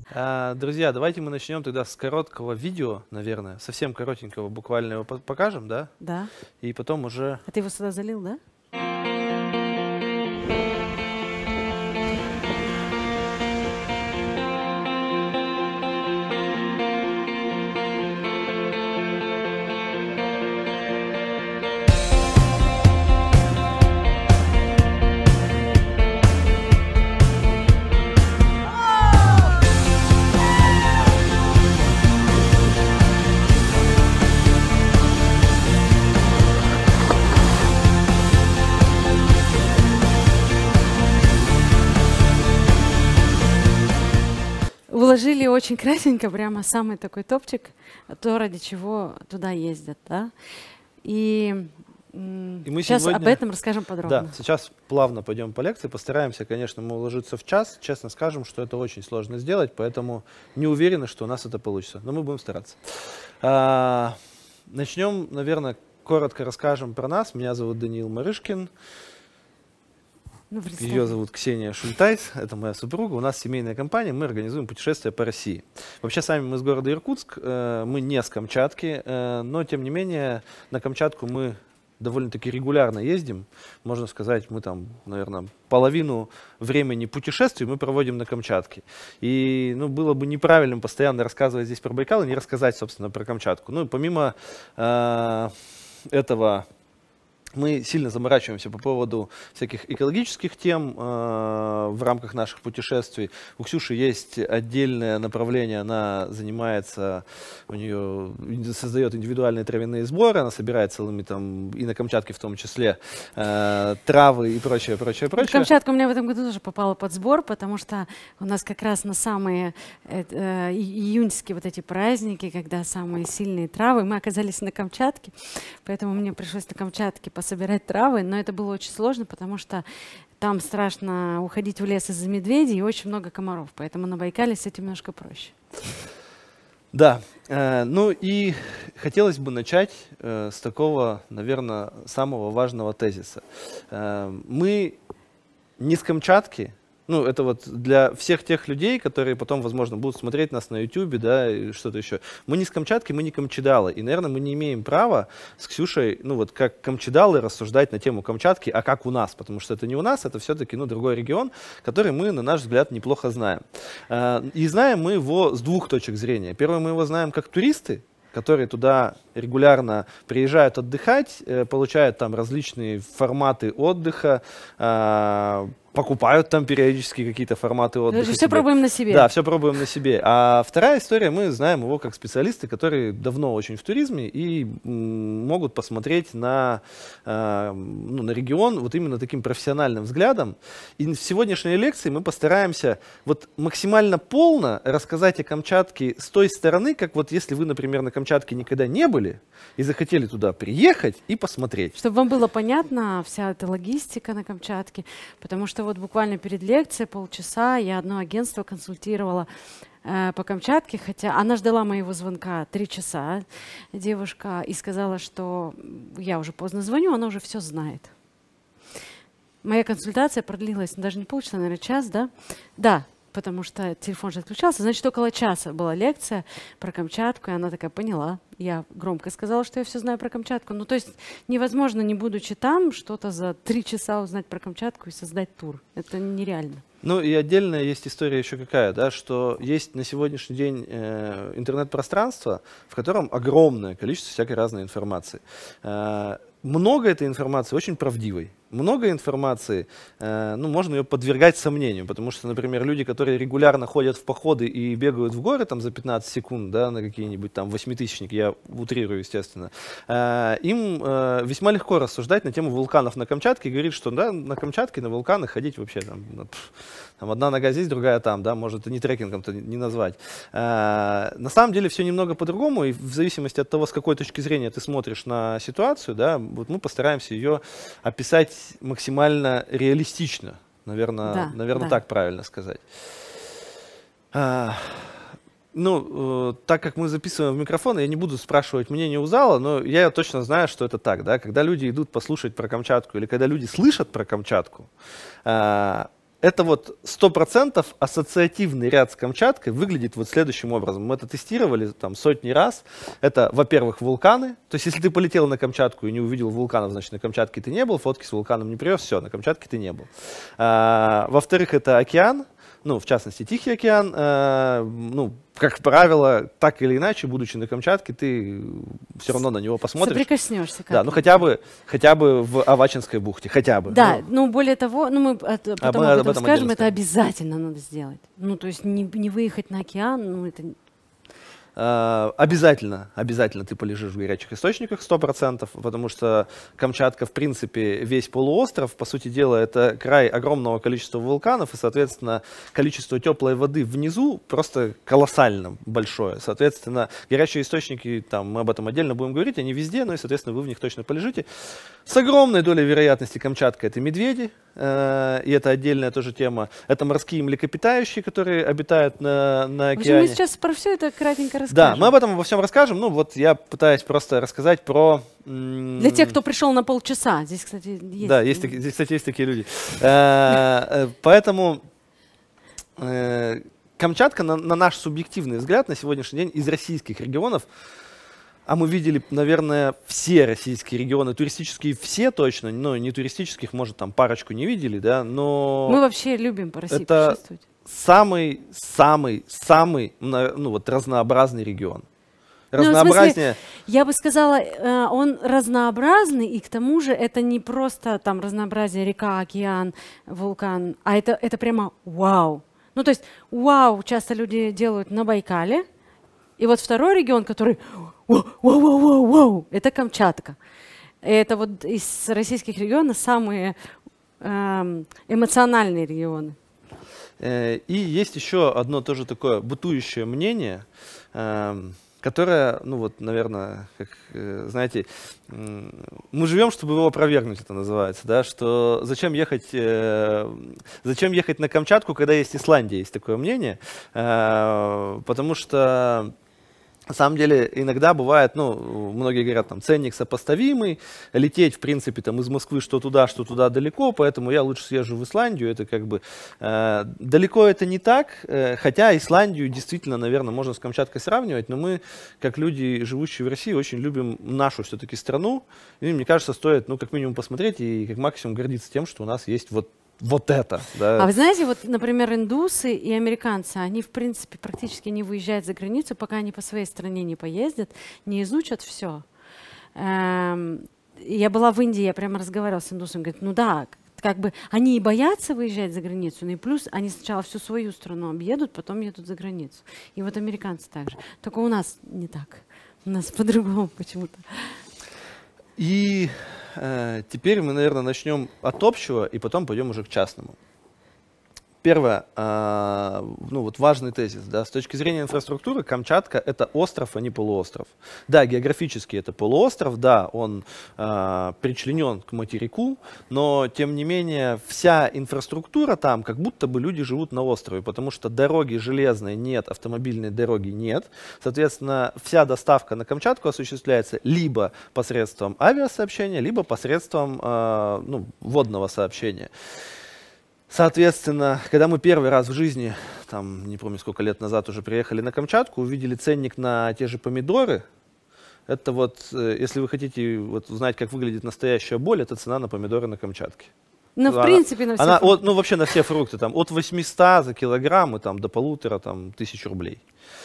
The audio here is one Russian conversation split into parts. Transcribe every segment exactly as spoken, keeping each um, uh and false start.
А, друзья, давайте мы начнем тогда с короткого видео, наверное, совсем коротенького, буквально его по- покажем, да? Да. И потом уже... А ты его сюда залил, да? Уложили очень красненько, прямо самый такой топчик, то, ради чего туда ездят, да? И, м, И мы сейчас сегодня- об этом расскажем подробно. Да, сейчас плавно пойдем по лекции, постараемся, конечно, мы уложиться в час. Честно скажем, что это очень сложно сделать, поэтому не уверены, что у нас это получится, но мы будем стараться. А, начнем, наверное, коротко расскажем про нас. Меня зовут Даниил Марышкин. Ну, представь. Ее зовут Ксения Шультайс, это моя супруга. У нас семейная компания, мы организуем путешествия по России. Вообще, сами мы из города Иркутск, э, мы не с Камчатки, э, но, тем не менее, на Камчатку мы довольно-таки регулярно ездим. Можно сказать, мы там, наверное, половину времени путешествий мы проводим на Камчатке. И, ну, было бы неправильным постоянно рассказывать здесь про Байкал и не рассказать, собственно, про Камчатку. Ну, и помимо э, этого... Мы сильно заморачиваемся по поводу всяких экологических тем э, в рамках наших путешествий. У Ксюши есть отдельное направление, она занимается, у нее создает индивидуальные травяные сборы, она собирает целыми там, и на Камчатке в том числе, э, травы и прочее, прочее, прочее. Камчатка у меня в этом году тоже попала под сбор, потому что у нас как раз на самые э, э, июньские вот эти праздники, когда самые сильные травы, мы оказались на Камчатке, поэтому мне пришлось на Камчатке собирать травы, но это было очень сложно, потому что там страшно уходить в лес из-за медведей и очень много комаров, поэтому на Байкале с этим немножко проще. Да, э, ну и хотелось бы начать э, с такого, наверное, самого важного тезиса. Э, мы не с Камчатки. Ну, это вот для всех тех людей, которые потом, возможно, будут смотреть нас на ютубе, да, и что-то еще. Мы не с Камчатки, мы не камчедалы. И, наверное, мы не имеем права с Ксюшей, ну, вот как камчедалы рассуждать на тему Камчатки, а как у нас. Потому что это не у нас, это все-таки, ну, другой регион, который мы, на наш взгляд, неплохо знаем. И знаем мы его с двух точек зрения. Первое, мы его знаем как туристы, которые туда регулярно приезжают отдыхать, получают там различные форматы отдыха, покупают там периодически какие-то форматы отдыха. Все пробуем на себе. Да, все пробуем на себе. А вторая история, мы знаем его как специалисты, которые давно очень в туризме и м, могут посмотреть на, э, ну, на регион вот именно таким профессиональным взглядом. И в сегодняшней лекции мы постараемся вот максимально полно рассказать о Камчатке с той стороны, как вот если вы, например, на Камчатке никогда не были и захотели туда приехать и посмотреть. Чтобы вам было понятно вся эта логистика на Камчатке, потому что вот буквально перед лекцией полчаса я одно агентство консультировала э, по Камчатке, хотя она ждала моего звонка три часа, девушка, и сказала, что я уже поздно звоню, она уже все знает. Моя консультация продлилась, ну, даже не полчаса, наверное, час, да? Да, потому что телефон же отключался, значит, около часа была лекция про Камчатку, и она такая поняла. Я громко сказала, что я все знаю про Камчатку. Ну, то есть невозможно, не будучи там, что-то за три часа узнать про Камчатку и создать тур. Это нереально. Ну и отдельная есть история еще какая, да, что есть на сегодняшний день э, интернет-пространство, в котором огромное количество всякой разной информации. Э, много этой информации очень правдивой. Много информации, э, ну, можно ее подвергать сомнению, потому что, например, люди, которые регулярно ходят в походы и бегают в горы там, за пятнадцать секунд, да, на какие-нибудь там восьмитысячники, я утрирую, естественно, э, им э, весьма легко рассуждать на тему вулканов на Камчатке и говорить, что да, на Камчатке, на вулканы ходить вообще там, пфф, там одна нога здесь, другая там, да, может и не трекингом-то не назвать. Э, на самом деле все немного по-другому, и в зависимости от того, с какой точки зрения ты смотришь на ситуацию, да, вот мы постараемся ее описать максимально реалистично, наверное, Да, наверное, да. так правильно сказать. А, ну, э, так как мы записываем в микрофон, я не буду спрашивать мнение у зала, но я точно знаю, что это так, да, когда люди идут послушать про Камчатку или когда люди слышат про Камчатку, э, это вот сто процентов ассоциативный ряд с Камчаткой выглядит вот следующим образом. Мы это тестировали там сотни раз. Это, во-первых, вулканы. То есть, если ты полетел на Камчатку и не увидел вулканов, значит, на Камчатке ты не был, фотки с вулканом не привез, все, на Камчатке ты не был. А, во-вторых, это океан. Ну, в частности, Тихий океан, э, ну, как правило, так или иначе, будучи на Камчатке, ты все равно на него посмотришь. Соприкоснешься как-то. Да, ну хотя бы, хотя бы в Авачинской бухте, хотя бы. Да, ну, ну более того, ну мы от- потом мы об об этом этом скажем, отдельно это скажем. обязательно надо сделать. Ну, то есть не, не выехать на океан, ну это... э, обязательно, обязательно ты полежишь в горячих источниках сто процентов, потому что Камчатка, в принципе, весь полуостров, по сути дела, это край огромного количества вулканов, и, соответственно, количество теплой воды внизу просто колоссально большое. Соответственно, горячие источники, там, мы об этом отдельно будем говорить, они везде, ну и, соответственно, вы в них точно полежите. С огромной долей вероятности Камчатка — это медведи, э, и это отдельная тоже тема. Это морские млекопитающие, которые обитают на, на В общем, океане. мы сейчас про все это кратенько расскажем. Да, мы об этом обо всем расскажем. Ну, вот я пытаюсь просто рассказать про... м, Для тех, кто пришел на полчаса. Здесь, кстати, есть. Да, есть таки- здесь, кстати, есть такие люди. Э, э, Поэтому э, Камчатка, на на наш субъективный взгляд, на сегодняшний день из российских регионов, а мы видели, наверное, все российские регионы, туристические все точно, но не туристических, может, там парочку не видели, да, но... Мы вообще любим по России это путешествовать. самый, самый, самый, мно- ну вот, разнообразный регион. Ну, в смысле, Разнообразнее. Я бы сказала, э, он разнообразный, и к тому же это не просто там разнообразие река, океан, вулкан, а это, это прямо вау. Ну, то есть вау часто люди делают на Байкале, и вот второй регион, который вау, вау, вау, вау, вау, это Камчатка. Это вот из российских регионов самые эм, эмоциональные регионы. Э, И есть еще одно тоже такое бытующее мнение, эм, которое, ну вот, наверное, как, э, знаете, м, мы живем, чтобы его опровергнуть, это называется, да, что зачем ехать, э, зачем ехать на Камчатку, когда есть Исландия, есть такое мнение, э, потому что на самом деле иногда бывает, ну, многие говорят, там, ценник сопоставимый, лететь, в принципе, там, из Москвы что туда, что туда далеко, поэтому я лучше съезжу в Исландию, это как бы, э, далеко это не так, э, хотя Исландию действительно, наверное, можно с Камчаткой сравнивать, но мы, как люди, живущие в России, очень любим нашу все-таки страну, и мне кажется, стоит, ну, как минимум посмотреть и как максимум гордиться тем, что у нас есть вот Вот это, да. А вы знаете, вот, например, индусы и американцы, они, в принципе, практически не выезжают за границу, пока они по своей стране не поездят, не изучат все. Я была в Индии, я прямо разговаривала с индусом, говорит, ну да, как бы они и боятся выезжать за границу, но и плюс они сначала всю свою страну объедут, потом едут за границу. И вот американцы также. Только у нас не так. У нас по-другому почему-то. И э, теперь мы, наверное, начнем от общего и потом пойдем уже к частному. Первое, э, ну вот важный тезис, да, с точки зрения инфраструктуры, Камчатка — это остров, а не полуостров. Да, географически это полуостров, да, он э, причленен к материку, но тем не менее вся инфраструктура там, как будто бы люди живут на острове, потому что дороги железной нет, автомобильной дороги нет. Соответственно, вся доставка на Камчатку осуществляется либо посредством авиасообщения, либо посредством э, ну, водного сообщения. Соответственно, когда мы первый раз в жизни, там, не помню сколько лет назад уже приехали на Камчатку, увидели ценник на те же помидоры, это вот, э, если вы хотите вот, узнать, как выглядит настоящая боль, это цена на помидоры на Камчатке. Ну, в Она- принципе, на все Она, фрукты. от, ну, вообще на все фрукты, там, от восьмисот за килограмм и, там, до полутора там, тысяч рублей.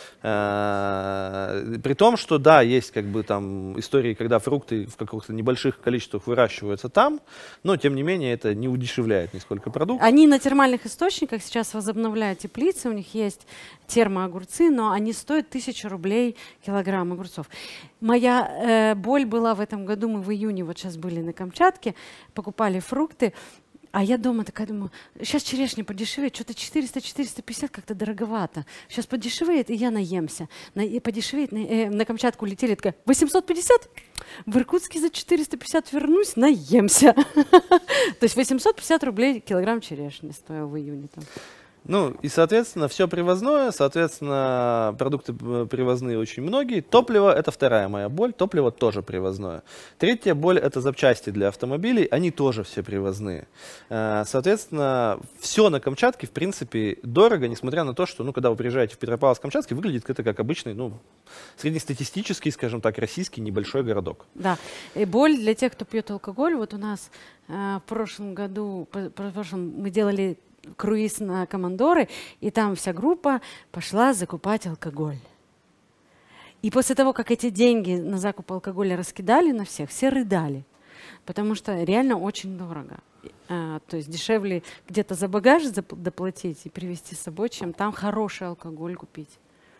Э, При том, что да, есть как бы там истории, когда фрукты в каких-то небольших количествах выращиваются там, но тем не менее это не удешевляет нисколько продукт. Они на термальных источниках сейчас возобновляют теплицы, у них есть термоогурцы, но они стоят тысячу рублей килограмм огурцов. Моя э, боль была в этом году, мы в июне вот сейчас были на Камчатке, покупали фрукты, а я дома такая думаю, сейчас черешня подешевеет, что-то четыреста — четыреста пятьдесят как-то дороговато. Сейчас подешевеет, и я наемся. На, и подешевеет, на, э, на Камчатку летели, такая, восемьсот пятьдесят? В Иркутске за четыреста пятьдесят вернусь, наемся. То есть восемьсот пятьдесят рублей килограмм черешни стоил в июне там. Ну, и, соответственно, все привозное, соответственно, продукты привозные очень многие. Топливо — это вторая моя боль, топливо тоже привозное. Третья боль — это запчасти для автомобилей, они тоже все привозные. Соответственно, все на Камчатке, в принципе, дорого, несмотря на то, что, ну, когда вы приезжаете в Петропавловск-Камчатский, выглядит это как обычный, ну, среднестатистический, скажем так, российский небольшой городок. Да, и боль для тех, кто пьет алкоголь. Вот у нас э, в прошлом году, по, по прошлом мы делали круиз на Командоры, и там вся группа пошла закупать алкоголь. И после того, как эти деньги на закуп алкоголя раскидали на всех, все рыдали, потому что реально очень дорого. А, то есть дешевле где-то за багаж доплатить и привезти с собой, чем там хороший алкоголь купить.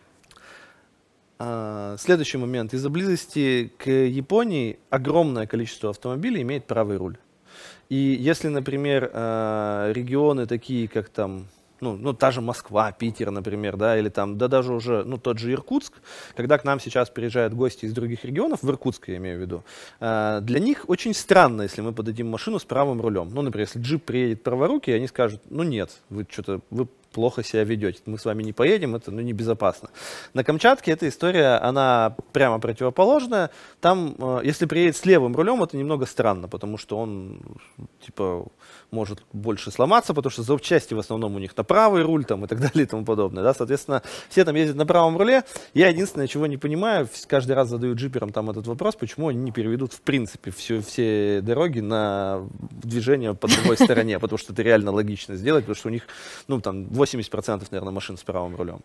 А, следующий момент. Из-за близости к Японии огромное количество автомобилей имеет правый руль. И если, например, регионы такие, как там, ну, ну, та же Москва, Питер, например, да, или там, да даже уже, ну, тот же Иркутск, когда к нам сейчас приезжают гости из других регионов, в Иркутск я имею в виду, для них очень странно, если мы подадим машину с правым рулем. Ну, например, если джип приедет праворукий, они скажут, ну, нет, вы что-то, вы плохо себя ведете, мы с вами не поедем, это, ну, небезопасно. На Камчатке эта история, она прямо противоположная. Там, э, если приедет с левым рулем, это немного странно, потому что он, типа, может больше сломаться, потому что запчасти в основном у них на правый руль там, и так далее и тому подобное. Да? Соответственно, все там ездят на правом руле. Я единственное, чего не понимаю, каждый раз задаю джиперам там этот вопрос, почему они не переведут в принципе все, все дороги на движение по другой стороне, потому что это реально логично сделать, потому что у них, ну, там, восемьдесят процентов, наверное, машин с правым рулем.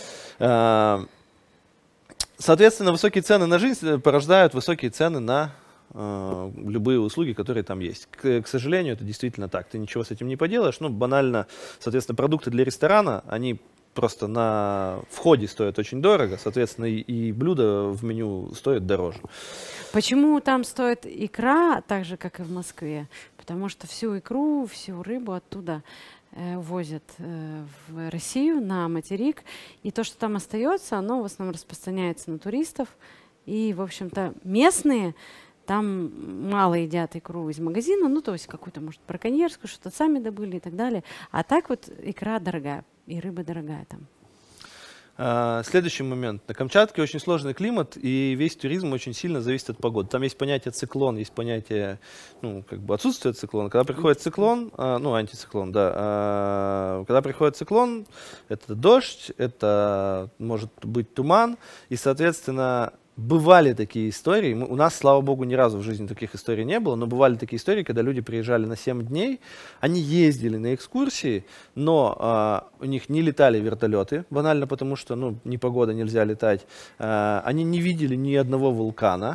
Соответственно, высокие цены на жизнь порождают высокие цены на э, любые услуги, которые там есть. К, к сожалению, это действительно так. Ты ничего с этим не поделаешь. Ну, банально, соответственно, продукты для ресторана, они просто на входе стоят очень дорого. Соответственно, и, и блюда в меню стоят дороже. Почему там стоит икра так же, как и в Москве? Потому что всю икру, всю рыбу оттуда возят в Россию, на материк, и то, что там остается, оно в основном распространяется на туристов, и, в общем-то, местные там мало едят икру из магазина, ну, то есть какую-то, может, браконьерскую, что-то сами добыли и так далее, а так вот икра дорогая, и рыба дорогая там. Следующий момент. На Камчатке очень сложный климат, и весь туризм очень сильно зависит от погоды. Там есть понятие циклон, есть понятие, ну, как бы отсутствие циклона. Когда приходит циклон, ну, антициклон, да, когда приходит циклон, это дождь, это может быть туман, и, соответственно, бывали такие истории, мы, у нас, слава богу, ни разу в жизни таких историй не было, но бывали такие истории, когда люди приезжали на семь дней, они ездили на экскурсии, но а, у них не летали вертолеты, банально потому что, ну, непогода, нельзя летать, а, они не видели ни одного вулкана,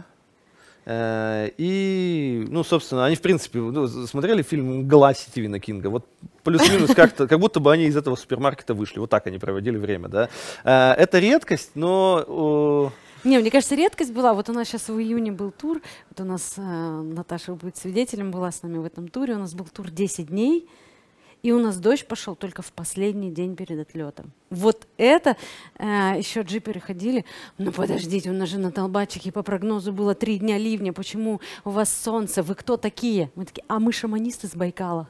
а, и, ну, собственно, они, в принципе, ну, смотрели фильм «Мгла» Стивена Кинга, вот плюс-минус как-то, как будто бы они из этого супермаркета вышли, вот так они проводили время, да. А, это редкость, но... Не, мне кажется, редкость была. Вот у нас сейчас в июне был тур. Вот у нас э, Наташа будет свидетелем, была с нами в этом туре. У нас был тур десять дней. И у нас дождь пошел только в последний день перед отлетом. Вот это э, еще джиперы ходили. Ну подождите, у нас же на Толбачике по прогнозу было три дня ливня. Почему у вас солнце? Вы кто такие? Мы такие, а мы шаманисты с Байкала.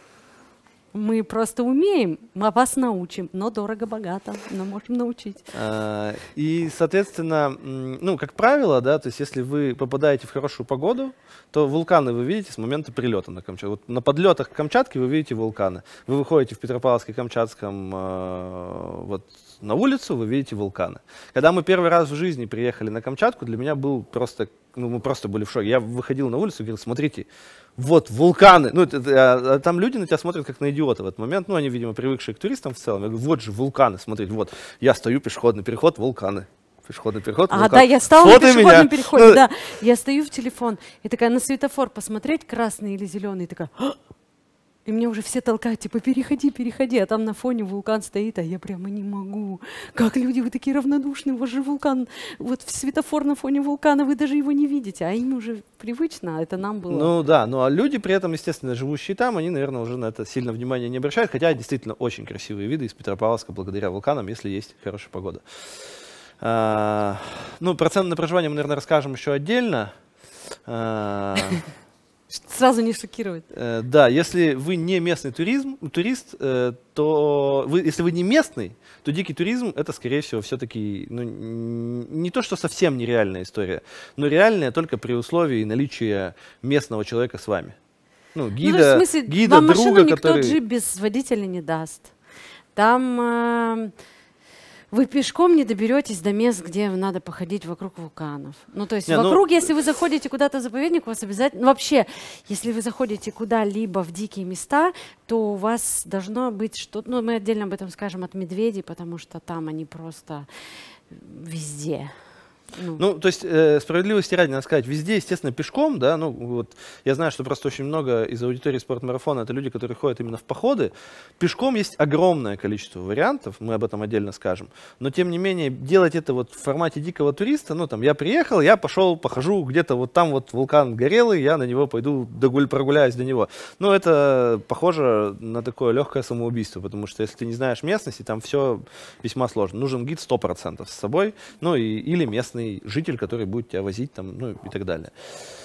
Мы просто умеем, мы вас научим, но дорого-богато, но можем научить. И, соответственно, ну, как правило, да, то есть если вы попадаете в хорошую погоду, то вулканы вы видите с момента прилета на Камчатку. Вот на подлетах к Камчатке вы видите вулканы. Вы выходите в Петропавловске-Камчатском э, вот, на улицу, вы видите вулканы. Когда мы первый раз в жизни приехали на Камчатку, для меня был просто, ну, мы просто были в шоке. Я выходил на улицу и говорил, смотрите, вот вулканы. Ну, это, это, а там люди на тебя смотрят как на идиота в этот момент. Ну, они, видимо, привыкшие к туристам в целом. Я говорю, вот же вулканы, смотрите, вот. Я стою, пешеходный переход, вулканы. Пешеходный переход, а, вулкан. да, я стала Фото на пешеходном меня. переходе, Ну, да. Я стою в телефон и такая на светофор посмотреть, красный или зеленый, и такая... И мне уже все толкают, типа, переходи, переходи, а там на фоне вулкан стоит, а я прямо не могу. Как люди, вы такие равнодушные, у вас же вулкан, вот светофор на фоне вулкана, вы даже его не видите, а им уже привычно, а это нам было. Ну да, ну а люди при этом, естественно, живущие там, они, наверное, уже на это сильно внимания не обращают, хотя действительно очень красивые виды из Петропавловска благодаря вулканам, если есть хорошая погода. А, ну, про цены на проживание мы, наверное, расскажем еще отдельно. А, Сразу не шокирует. Э, да, если вы не местный туризм, турист, э, то вы, если вы не местный, то дикий туризм это, скорее всего, все-таки ну, не то, что совсем нереальная история, но реальная только при условии наличия местного человека с вами. Ну, гида, ну, то есть, в смысле, гида вам друга, машину никто который... джип без водителя не даст. Там э, вы пешком не доберетесь до мест, где надо походить вокруг вулканов. Ну, то есть Не, вокруг, ну... если вы заходите куда-то в заповедник, у вас обязательно... Ну, вообще, если вы заходите куда-либо в дикие места, то у вас должно быть что-то... Ну, мы отдельно об этом скажем от медведей, потому что там они просто везде. Ну, Ну, то есть, э, справедливости ради, надо сказать, везде, естественно, пешком, да, ну, вот, я знаю, что просто очень много из аудитории спортмарафона это люди, которые ходят именно в походы. Пешком есть огромное количество вариантов, мы об этом отдельно скажем, но, тем не менее, делать это вот в формате дикого туриста, ну, там, я приехал, я пошел, похожу, где-то вот там вот вулкан горелый, я на него пойду, догуль, прогуляюсь до него. Ну, это похоже на такое легкое самоубийство, потому что, если ты не знаешь местности, там все весьма сложно. Нужен гид сто процентов с собой, ну, и, или местный житель, который будет тебя возить там, ну и так далее.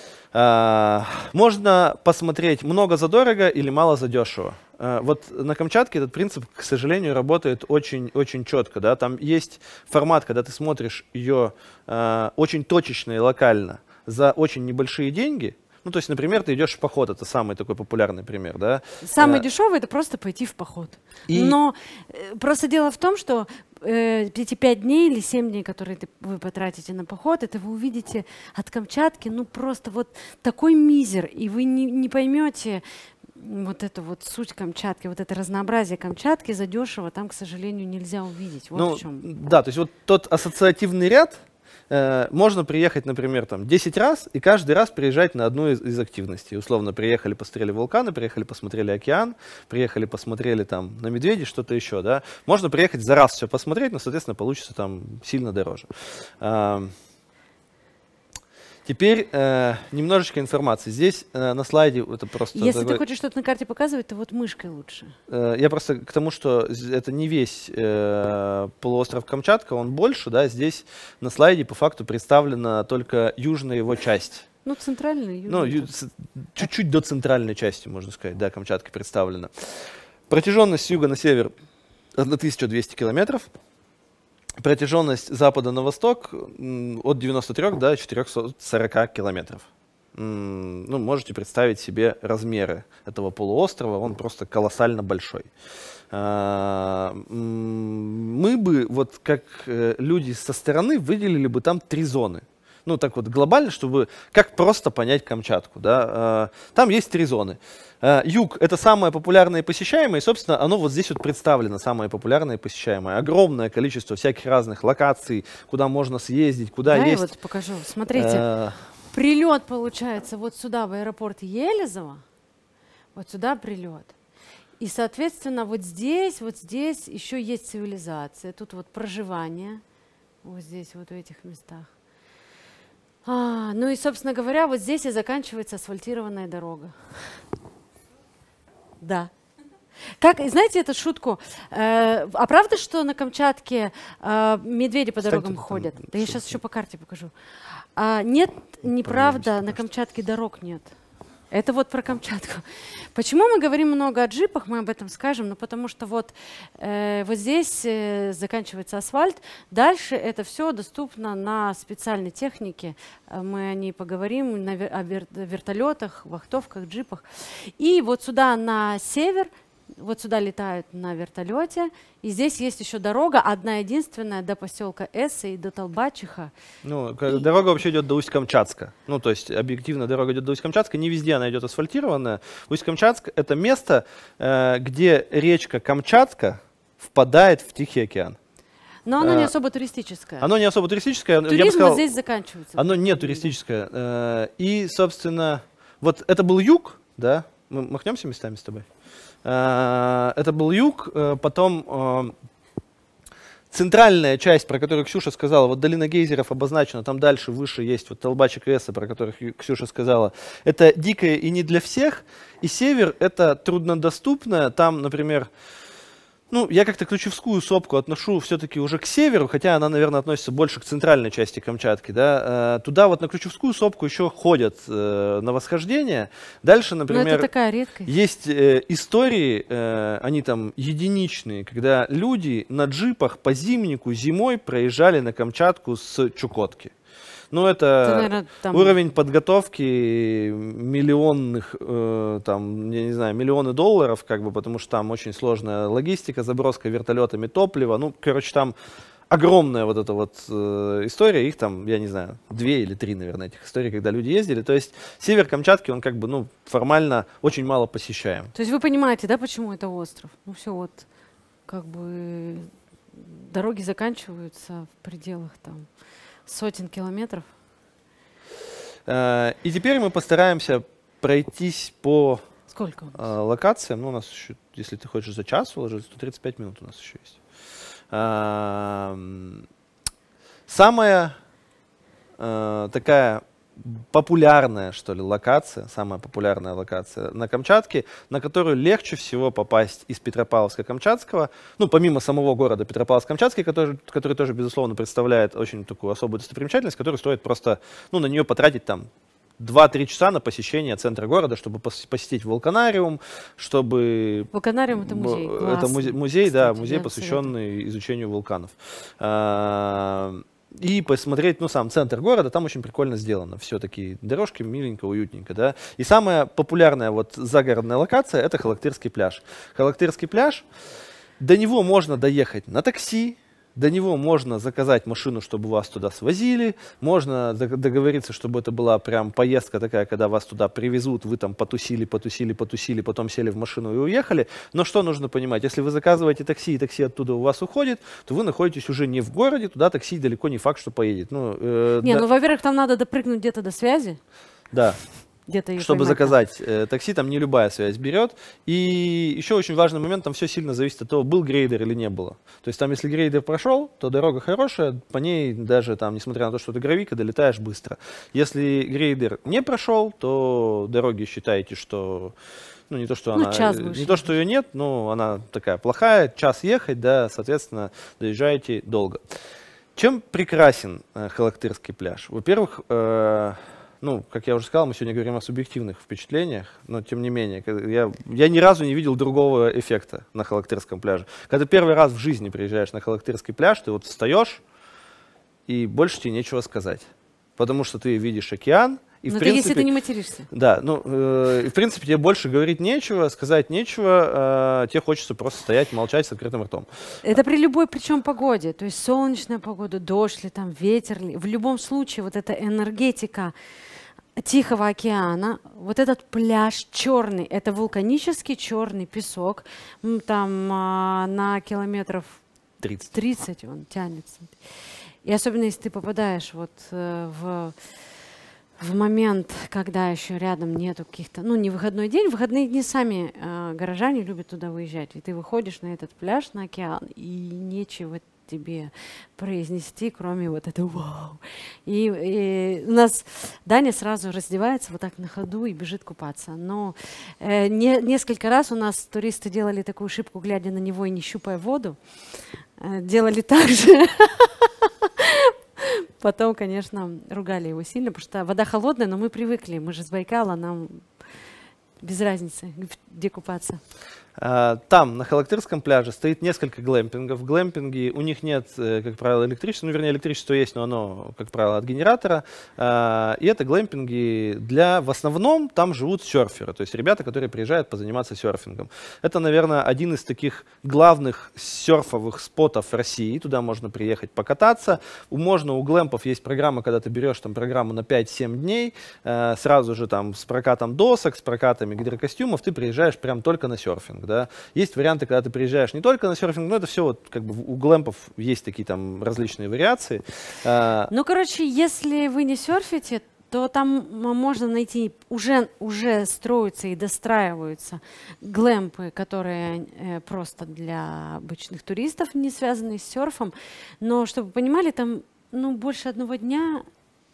А, можно посмотреть много задорого или мало задешево. А, вот на Камчатке этот принцип, к сожалению, работает очень-очень четко. Да? Там есть формат, когда ты смотришь ее а, очень точечно и локально за очень небольшие деньги. Ну, то есть, например, ты идешь в поход, это самый такой популярный пример, да? Самый а, дешевый — это просто пойти в поход. И... Но э, просто дело в том, что э, эти пять дней или семь дней, которые ты, вы потратите на поход, это вы увидите от Камчатки, ну, просто вот такой мизер, и вы не, не поймете вот эту вот суть Камчатки, вот это разнообразие Камчатки задешево там, к сожалению, нельзя увидеть. Вот ну, в чем. Да, то есть вот тот ассоциативный ряд, можно приехать, например, там десять раз и каждый раз приезжать на одну из, из активностей. Условно, приехали, посмотрели вулканы, приехали, посмотрели океан, приехали, посмотрели там на медведей, что-то еще, да. Можно приехать за раз все посмотреть, но, соответственно, получится там сильно дороже. Теперь э, немножечко информации. Здесь э, на слайде это просто... Если такой... ты хочешь что-то на карте показывать, то вот мышкой лучше. Э, я просто к тому, что это не весь э, полуостров Камчатка, он больше, да, здесь на слайде по факту представлена только южная его часть. Ну, центральный, южный. Ну, ю- чуть-чуть до центральной части, можно сказать, да, Камчатка представлена. Протяженность с юга на север тысяча двести километров. Протяженность с запада на восток от девяноста трёх до четырёхсот сорока километров. Ну, можете представить себе размеры этого полуострова, он просто колоссально большой. Мы бы, вот как люди со стороны, выделили бы там три зоны. Ну, так вот глобально, чтобы как просто понять Камчатку. Да? Там есть три зоны. Юг — это самое популярное и посещаемое, и, собственно, оно вот здесь вот представлено, самое популярное и посещаемое. Огромное количество всяких разных локаций, куда можно съездить, куда да, есть... я вот покажу. Смотрите, прилет получается вот сюда, в аэропорт Елизово, вот сюда прилет. И, соответственно, вот здесь, вот здесь еще есть цивилизация. Тут вот проживание, вот здесь, вот в этих местах. А, ну и, собственно говоря, вот здесь и заканчивается асфальтированная дорога. Да. Как, знаете эту шутку? Э, а правда, что на Камчатке э, медведи по дорогам Кстати, ходят? там Да я сейчас еще по карте покажу. А, нет, неправда, на Камчатке дорог нет. Это вот про Камчатку. Почему мы говорим много о джипах, мы об этом скажем, ну потому что вот, э, вот здесь э, заканчивается асфальт, дальше это все доступно на специальной технике, мы о ней поговорим, на вер- о вер- вертолетах, вахтовках, джипах. И вот сюда на север, вот сюда летают на вертолете, и здесь есть еще дорога, одна единственная, до поселка Эссе и до Толбачиха. Ну, и... дорога вообще идет до Усть-Камчатска. Ну, то есть объективно дорога идет до Усть-Камчатска, не везде она идет асфальтированная. Усть-Камчатск — это место, э, где речка Камчатка впадает в Тихий океан. Но оно а, не особо туристическое. Оно не особо туристическое. Туризм я бы сказал, вот здесь заканчивается. Оно не туристическое. Э, и, собственно, вот это был юг, да? Мы махнемся местами с тобой? Это был юг, потом центральная часть, про которую Ксюша сказала, вот долина гейзеров обозначена, там дальше, выше есть вот Толбачик и Эссе, про которых Ксюша сказала. Это дикое и не для всех, и север — это труднодоступное, там, например, Ну, я как-то Ключевскую сопку отношу все-таки уже к северу, хотя она, наверное, относится больше к центральной части Камчатки. Да? Э, Туда вот на Ключевскую сопку еще ходят э, на восхождение. Дальше, Но это например, такая редкость. есть э, истории, э, они там единичные, когда люди на джипах по зимнику зимой проезжали на Камчатку с Чукотки. Ну, Это, это наверное, там уровень подготовки миллионных, э, там, я не знаю, миллионы долларов, как бы, потому что там очень сложная логистика, заброска вертолетами топлива. Ну, короче, там огромная вот эта вот э, история. Их там, я не знаю, две или три, наверное, этих историй, когда люди ездили. То есть север Камчатки, он как бы, ну, формально очень мало посещаем. То есть вы понимаете, да, почему это остров? Ну все вот, как бы дороги заканчиваются в пределах там сотен километров. Э, И теперь мы постараемся пройтись по Сколько у нас? э, локациям. Ну, у нас еще, если ты хочешь за час уложиться, сто тридцать пять минут у нас еще есть. Ам, Самая э, такая популярная, что ли, локация, самая популярная локация на Камчатке, на которую легче всего попасть из Петропавловска-Камчатского, ну, помимо самого города Петропавловск-Камчатский, который, который тоже, безусловно, представляет очень такую особую достопримечательность, которую стоит просто, ну, на нее потратить там два-три часа на посещение центра города, чтобы пос- посетить вулканариум, чтобы... Вулканариум — это музей. Б- Это классный, музей, музей, да, кстати, музей, я советую. посвященный изучению вулканов. А, И посмотреть, ну, сам центр города, там очень прикольно сделано. Все такие дорожки, миленько, уютненько, да. И самая популярная вот загородная локация — это Халактырский пляж. Халактырский пляж, до него можно доехать на такси, до него можно заказать машину, чтобы вас туда свозили, можно дог- договориться, чтобы это была прям поездка такая, когда вас туда привезут, вы там потусили, потусили, потусили, потом сели в машину и уехали. Но что нужно понимать, если вы заказываете такси, и такси оттуда у вас уходит, то вы находитесь уже не в городе, туда такси далеко не факт, что поедет. Ну, э, Не, да, ну, во-первых, там надо допрыгнуть где-то до связи, да. где-то ее Чтобы поймать там. заказать э, такси, там не любая связь берет. И еще очень важный момент, там все сильно зависит от того, был грейдер или не было. То есть там, если грейдер прошел, то дорога хорошая, по ней даже там, несмотря на то, что это гравийка, долетаешь быстро. Если грейдер не прошел, то дороги считаете, что... Ну, не то, что Ну, она, час э, будешь не то, что ее нет, но она такая плохая, час ехать, да, соответственно, доезжаете долго. Чем прекрасен э, Халактырский пляж? Во-первых, э, ну, как я уже сказал, мы сегодня говорим о субъективных впечатлениях, но тем не менее, ка- я, я ни разу не видел другого эффекта на Халактырском пляже. Когда ты первый раз в жизни приезжаешь на Халактырский пляж, ты вот встаешь, и больше тебе нечего сказать. Потому что ты видишь океан, и Но в это если принципе... ты не материшься. Да, ну, э, и в принципе, тебе больше говорить нечего, сказать нечего, э, тебе хочется просто стоять, молчать с открытым ртом. Это при любой, причем погоде, то есть солнечная погода, дождь ли, там ветер ли. В любом случае вот эта энергетика Тихого океана, вот этот пляж черный, это вулканический черный песок, м, там а, на километров тридцать. тридцать он тянется. И особенно если ты попадаешь вот э, в в момент, когда еще рядом нету каких-то, ну, не выходной день, в выходные дни сами э, горожане любят туда выезжать. И ты выходишь на этот пляж, на океан, и нечего тебе произнести, кроме вот этого вау. И, и у нас Даня сразу раздевается вот так на ходу и бежит купаться. Но э, не, несколько раз у нас туристы делали такую ошибку, глядя на него и не щупая воду. Э, делали так же. Потом, конечно, ругали его сильно, потому что вода холодная, но мы привыкли. Мы же с Байкала, нам без разницы, где купаться. А, Там, на Халактырском пляже, стоит несколько глэмпингов. Глэмпинги, у них нет, э, как правило, электричества. Ну, вернее, электричество есть, но оно, как правило, от генератора. А, И это глэмпинги для, в основном, там живут серферы. То есть ребята, которые приезжают позаниматься серфингом. Это, наверное, один из таких главных серфовых спотов России. Туда можно приехать покататься. У- Можно, у глэмпов есть программа, когда ты берешь там программу на пять-семь дней, э, сразу же там с прокатом досок, с прокатами гидрокостюмов, ты приезжаешь прям только на серфинг. Да. Есть варианты, когда ты приезжаешь не только на серфинг, но это все вот как бы в- у глэмпов есть такие там различные вариации. А, Ну, короче, если вы не серфите, то там м, можно найти, уже, уже строятся и достраиваются глэмпы, которые э, просто для обычных туристов, не связанные с серфом. Но, чтобы вы понимали, там ну, больше одного дня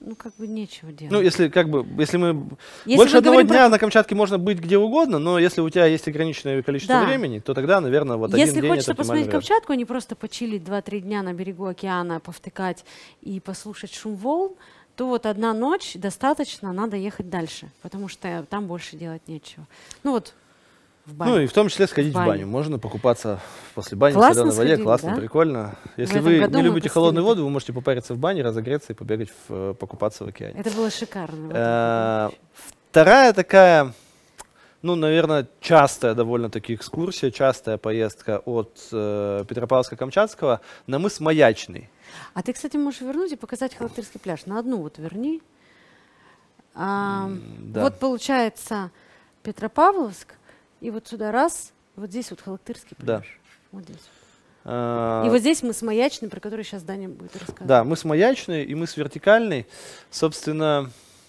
ну, как бы нечего делать. Ну, если как бы, если мы Если больше мы одного говорим дня про- на Камчатке можно быть где угодно, но если у тебя есть ограниченное количество Да. времени, то тогда, наверное, вот Если один день хочется это оптимальный посмотреть вариант. Камчатку, а не просто почилить два-три дня на берегу океана, повтыкать и послушать шум волн, то вот одна ночь достаточно, надо ехать дальше, потому что там больше делать нечего. Ну вот в баню. Ну и в том числе сходить в баню. баню. Можно покупаться после бани Классно в соленой воде. сходили, Классно, да? прикольно. Если этом вы году не мы любите посетили холодную это. воду, вы можете попариться в бане, разогреться и побегать, в, э, покупаться в океане. Это было шикарно. в этом Э, году. Вторая такая, ну, наверное, частая довольно-таки экскурсия, частая поездка от э, Петропавловска-Камчатского на мыс Маячный. А ты, кстати, можешь вернуть и показать Халактырский пляж. На одну вот верни. А, да. Вот получается Петропавловск, и вот сюда раз, вот здесь вот Халактырский Да. пляж. Вот здесь. Э, И вот здесь мы с Маячным, про который сейчас Даня будет рассказывать. Да, мыс Маячный и мыс Вертикальный. Собственно,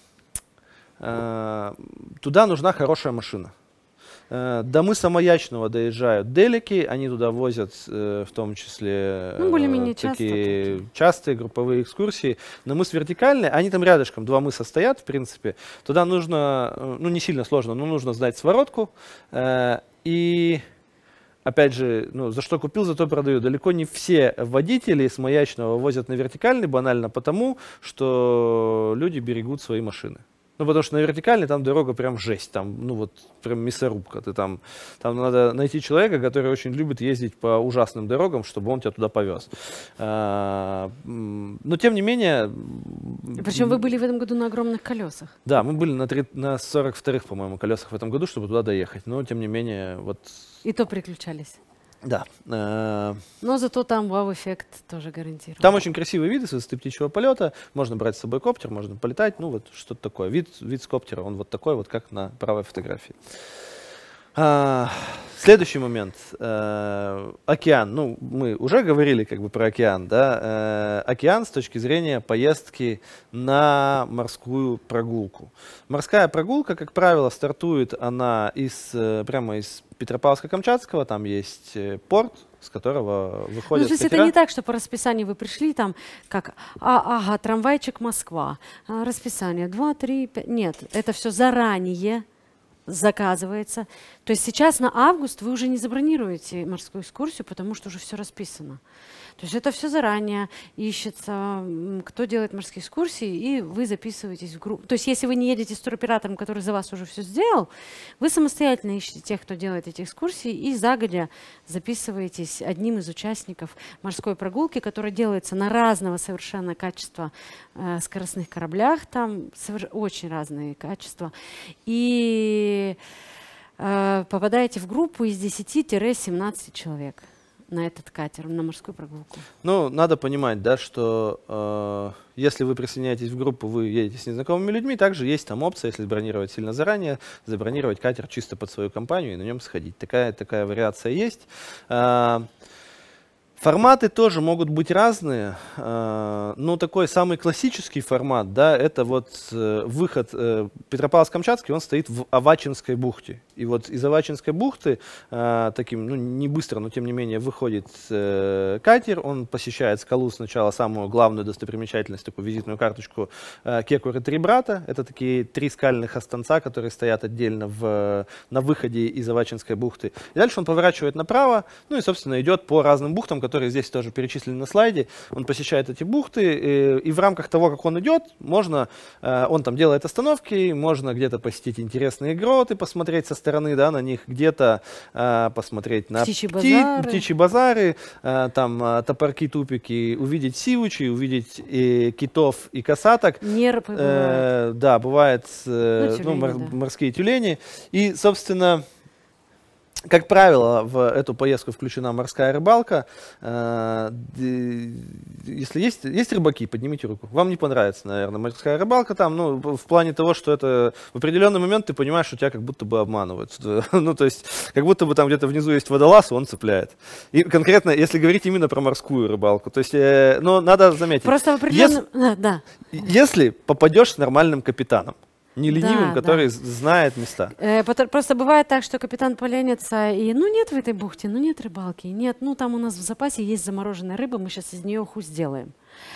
э, туда нужна хорошая машина. Э, До мыса Маячного доезжают делики, они туда возят в том числе Ну, более-менее э, часто такие такие. частые групповые экскурсии. На мыс Вертикальный, они там рядышком, два мыса стоят, в принципе. Туда нужно, э, ну не сильно сложно, но нужно знать своротку. э, И опять же, ну, за что купил, зато продаю. Далеко не все водители с Маячного возят на Вертикальный банально потому, что люди берегут свои машины. Ну, потому что на Вертикальный там дорога прям жесть, там, ну, вот, прям мясорубка. Ты там, там надо найти человека, который очень любит ездить по ужасным дорогам, чтобы он тебя туда повез. А, м, но, тем не менее... Причем вы были в этом году на огромных колесах. Да, мы были на, три- на сорок вторых, по-моему, колесах в этом году, чтобы туда доехать. Но, тем не менее, вот... И то приключались. Да. э, Но зато там вау-эффект тоже гарантирован. Там очень красивые виды с высоты птичьего полета. Можно брать с собой коптер, можно полетать. Ну, вот что-то такое. Вид, вид с коптера, он вот такой, вот как на правой фотографии. А, следующий момент. Э, океан. Ну, мы уже говорили как бы про океан, да. Э, океан с точки зрения поездки на морскую прогулку. Морская прогулка, как правило, стартует она из, э, прямо из Петропавловска-Камчатского. Там есть э, порт, с которого Ну, выходят то есть это катера. не так, что по расписанию вы пришли там, как, а, ага, трамвайчик Москва, а, расписание два, три, пять. Нет, это все заранее заказывается. То есть сейчас на август вы уже не забронируете морскую экскурсию, потому что уже все расписано. То есть это все заранее ищется, м, кто делает морские экскурсии, и вы записываетесь в группу. То есть если вы не едете с туроператором, который за вас уже все сделал, вы самостоятельно ищете тех, кто делает эти экскурсии, и загодя записываетесь одним из участников морской прогулки, которая делается на разного совершенно качества э, скоростных кораблях, там совер- очень разные качества. И э, попадаете в группу из десяти-семнадцати человек на этот катер, на морскую прогулку. Ну, надо понимать, да, что э, если вы присоединяетесь в группу, вы едете с незнакомыми людьми, также есть там опция, если бронировать сильно заранее, забронировать катер чисто под свою компанию и на нем сходить. Такая, такая вариация есть. Э, Форматы тоже могут быть разные, э, но такой самый классический формат, да, это вот э, выход э, Петропавловск-Камчатский, он стоит в Авачинской бухте. И вот из Авачинской бухты э, таким, ну, не быстро, но тем не менее выходит э, катер, он посещает скалу сначала, самую главную достопримечательность, такую визитную карточку э, Кекур и Три брата. Это такие три скальных останца, которые стоят отдельно в, на выходе из Авачинской бухты. И дальше он поворачивает направо, ну и, собственно, идет по разным бухтам, которые здесь тоже перечислены на слайде. Он посещает эти бухты, и, и в рамках того, как он идет, можно, э, он там делает остановки, можно где-то посетить интересные гроты, посмотреть со стороны, да, на них, где-то э, посмотреть на Птичьи пти- базары. птичьи базары, э, там э, топорки, тупики, увидеть сивучи, увидеть и китов и косаток. Нерпы бывают. Э, да, бывает э, Ну, тюлени, ну, мор- да. морские тюлени. И, собственно, как правило, в эту поездку включена морская рыбалка. Э, д- Если есть, есть рыбаки, поднимите руку. Вам не понравится, наверное, морская рыбалка там, ну, в плане того, что это в определенный момент ты понимаешь, что тебя как будто бы обманывают. Ну, то есть, как будто бы там где-то внизу есть водолаз, и он цепляет. И конкретно, если говорить именно про морскую рыбалку. То есть, э, но надо заметить, Просто в определенном... Да, да. если попадешь с нормальным капитаном, не ленивым, Да, который да. з- знает места. Э, пото- Просто бывает так, что капитан поленится, и ну нет в этой бухте, ну нет рыбалки, нет, ну там у нас в запасе есть замороженная рыба, мы сейчас из нее ху сделаем.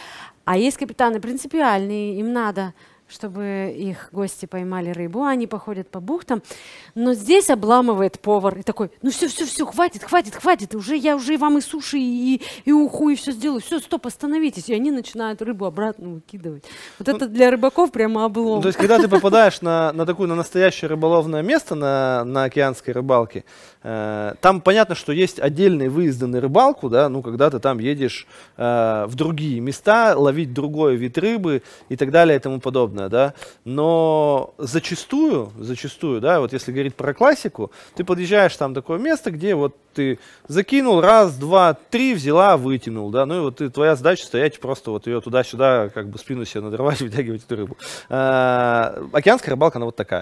А есть капитаны принципиальные, им надо, чтобы их гости поймали рыбу, они походят по бухтам, но здесь обламывает повар и такой: ну все, все, все, хватит, хватит, хватит, уже я уже вам и суши, и, и уху, и все сделаю, все, стоп, остановитесь, и они начинают рыбу обратно выкидывать. Вот ну, это для рыбаков прямо облом. Ну, то есть, когда ты попадаешь на, на такую, на настоящее рыболовное место, на, на океанской рыбалке, э, там понятно, что есть отдельные выезды на рыбалку, да, ну, когда ты там едешь э, в другие места, ловить другой вид рыбы и так далее и тому подобное. Да? Но зачастую, зачастую, да, вот если говорить про классику, ты подъезжаешь там такое место, где вот ты закинул раз, два, три, взяла, вытянул, да, ну и вот ты, твоя задача стоять просто вот ее туда-сюда, как бы спину себе надрывать, вытягивать эту рыбу. А, океанская рыбалка, она вот такая.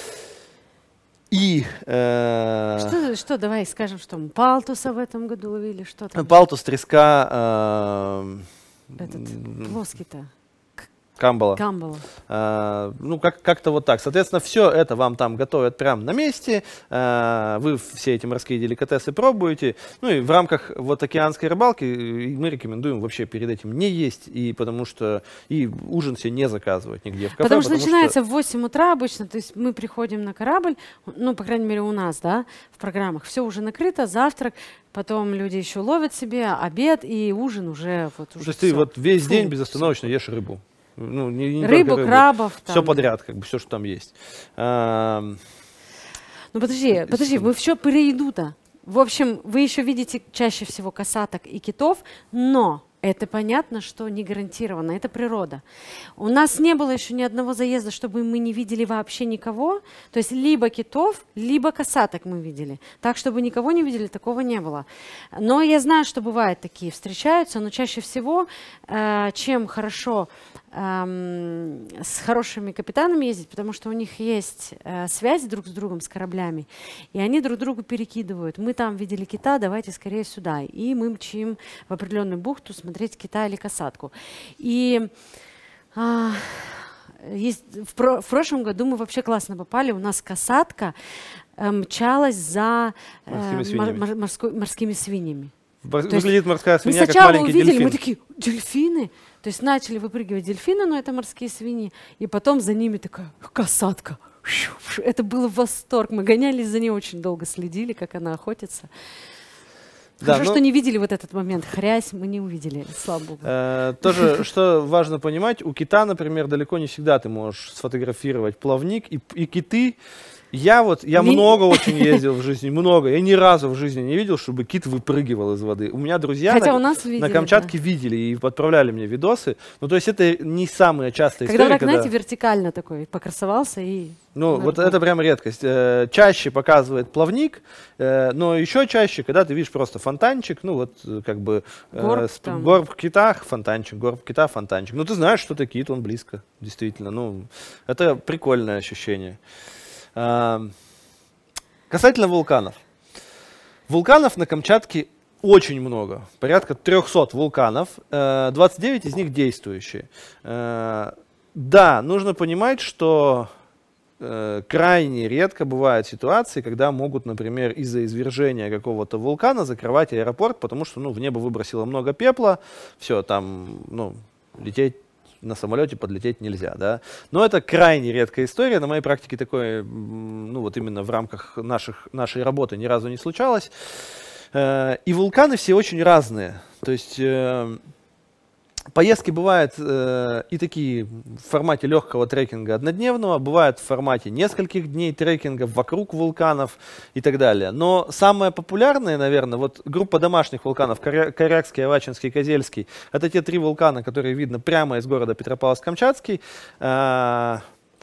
И, э... что, что, давай скажем, что мы палтуса в этом году ловили, что там? Палтус, треска. Э... Этот плоский-то. Камбала. Камбала. А, ну, как- как-то вот так. Соответственно, все это вам там готовят прямо на месте. А, вы все эти морские деликатесы пробуете. Ну и в рамках вот океанской рыбалки мы рекомендуем вообще перед этим не есть, и потому что и ужин себе не заказывать нигде в кафе. Потому что потому начинается что... в восемь утра обычно, то есть мы приходим на корабль, ну, по крайней мере, у нас, да, в программах, все уже накрыто, завтрак, потом люди еще ловят себе обед, и ужин уже вот уже. То есть ты вот весь Фу, день безостановочно ешь рыбу. Ну, не, не рыбу, рыбу, крабов. Все там подряд, как бы все, что там есть. А... Ну подожди, подожди, мы все про еду-то. В общем, вы еще видите чаще всего косаток и китов, но это понятно, что не гарантированно, это природа. У нас не было еще ни одного заезда, чтобы мы не видели вообще никого. То есть либо китов, либо косаток мы видели. Так, чтобы никого не видели, такого не было. Но я знаю, что бывают такие, встречаются, но чаще всего, э, чем хорошо э, с хорошими капитанами ездить, потому что у них есть э, связь друг с другом, с кораблями, и они друг другу перекидывают. Мы там видели кита, давайте скорее сюда. И мы мчим в определенную бухту смотреть кита или касатку. И а, есть, в, про, в прошлом году мы вообще классно попали. У нас касатка э, мчалась за э, морскими свиньями. Мор, морской, морскими свиньями. Выглядит есть, морская свинья мы как маленький увидели, дельфин. Мы такие: дельфины? То есть начали выпрыгивать дельфины, но это морские свиньи. И потом за ними такая касатка. Это был восторг. Мы гонялись за ней, очень долго следили, как она охотится. Да, Хорошо, ну, что не видели вот этот момент. Хрясь мы не увидели, слава богу. Э, тоже, что важно понимать, у кита, например, далеко не всегда ты можешь сфотографировать плавник и, и киты. Я вот, я Ми... много очень ездил в жизни, много. Я ни разу в жизни не видел, чтобы кит выпрыгивал из воды. У меня друзья Хотя на, у нас видели, на Камчатке да. видели и отправляли мне видосы. Ну, то есть это не самая частая когда история. Когда враг, знаете, вертикально такой покрасовался и... Ну, вот это прям редкость. Э, чаще показывает плавник, э, но еще чаще, когда ты видишь просто фонтанчик, ну, вот как бы... Э, горб, с, горб в китах, фонтанчик, горб в китах, фонтанчик. Ну, ты знаешь, что это кит, он близко, действительно. Ну, это прикольное ощущение. Э, Касательно вулканов. Вулканов на Камчатке очень много. Порядка трехсот вулканов. двадцать девять из них действующие. Да, нужно понимать, что крайне редко бывают ситуации, когда могут, например, из-за извержения какого-то вулкана закрывать аэропорт, потому что ну, в небо выбросило много пепла. Все, там ну, лететь на самолете подлететь нельзя, да. Но это крайне редкая история. На моей практике такое, ну вот именно в рамках наших, нашей работы ни разу не случалось. И вулканы все очень разные. То есть поездки бывают э, и такие в формате легкого трекинга однодневного, бывают в формате нескольких дней трекинга вокруг вулканов и так далее. Но самое популярное, наверное, вот группа домашних вулканов, Корякский, Авачинский, Козельский, это те три вулкана, которые видно прямо из города Петропавловск-Камчатский. Э,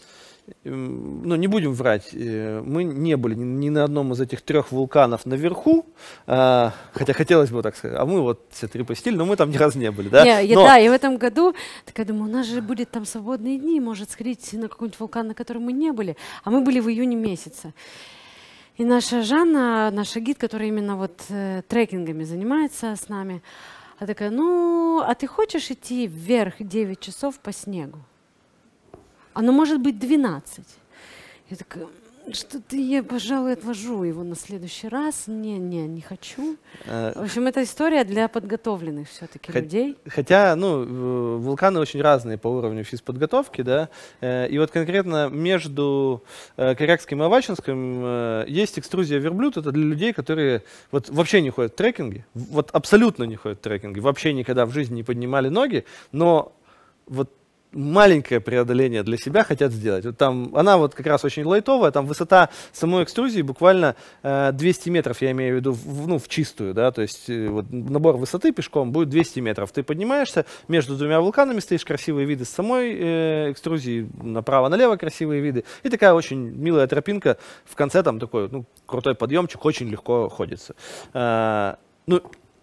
ну, не будем врать, мы не были ни, ни на одном из этих трех вулканов наверху, а, хотя хотелось бы так сказать, а мы вот все три посетили, но мы там ни разу не были, да? Не, но... Да, и в этом году, так я думаю, у нас же будет там свободные дни, может сходить на какой-нибудь вулкан, на котором мы не были, а мы были в июне месяце. И наша Жанна, наша гид, которая именно вот э, трекингами занимается с нами, она такая: ну, а ты хочешь идти вверх девять часов по снегу? Оно может быть двенадцать. Я такая: Что-то я, пожалуй, отложу его на следующий раз. Не, не, не хочу. В общем, это история для подготовленных все-таки Хот- людей. Хотя, ну, э, вулканы очень разные по уровню физподготовки, да. Э, И вот конкретно между э, Корякским и Авачинским э, есть экструзия верблюд. Это для людей, которые вот вообще не ходят в трекинги, в- вот абсолютно не ходят в трекинги, вообще никогда в жизни не поднимали ноги, но вот маленькое преодоление для себя хотят сделать. Вот там, она вот как раз очень лайтовая, там высота самой экструзии буквально э, двести метров, я имею в виду, в, ну, в чистую, да, то есть э, вот набор высоты пешком будет двести метров. Ты поднимаешься, между двумя вулканами стоишь, красивые виды с самой э, экструзии, направо-налево красивые виды, и такая очень милая тропинка, в конце там такой, ну, крутой подъемчик, очень легко ходится. Э, ну,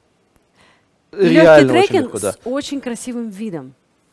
Легкий реально очень трекинг легко, да. с очень красивым видом.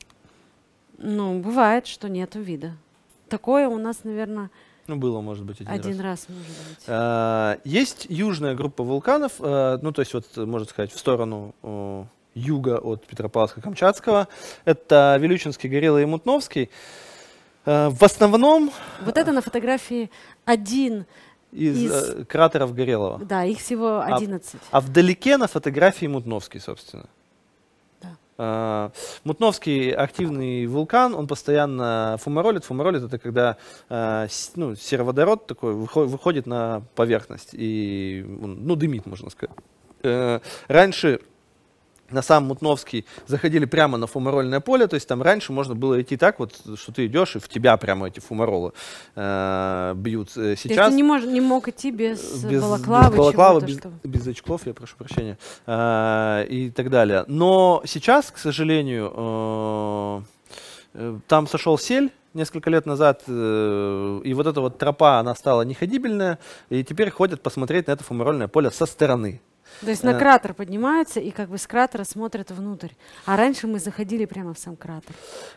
Ну, бывает, что нету вида. Такое у нас, наверное, Ну, было, может быть, один, один раз. раз, может быть. А, Есть южная группа вулканов, а, ну, то есть, вот, можно сказать, в сторону о, юга от Петропавловска-Камчатского. Это Вилючинский, Горелый и Мутновский. А, В основном Вот это на фотографии один, из, из- э, кратеров Горелого. да, их всего А- одиннадцать. А вдалеке на фотографии Мутновский, собственно. Да. А, Мутновский активный вулкан, он постоянно фумаролит. Фумаролит — это когда а, с- ну, сероводород такой выхо- выходит на поверхность и он, ну, дымит, можно сказать. Э, Раньше на сам Мутновский заходили прямо на фумарольное поле, то есть там раньше можно было идти так вот, что ты идешь и в тебя прямо эти фумаролы э, бьют. Э, То есть Сейчас ты не, мож, не мог идти без, без, балаклавы, без балаклавы, чего-то, без, что- без очков, я прошу прощения, а, и так далее. Но сейчас, к сожалению, э, э, там сошел сель несколько лет назад, э, и вот эта вот тропа, она стала неходибельная, и теперь ходят посмотреть на это фумарольное поле со стороны. То есть на Э. кратер поднимаются и как бы с кратера смотрят внутрь. А раньше мы заходили прямо в сам кратер.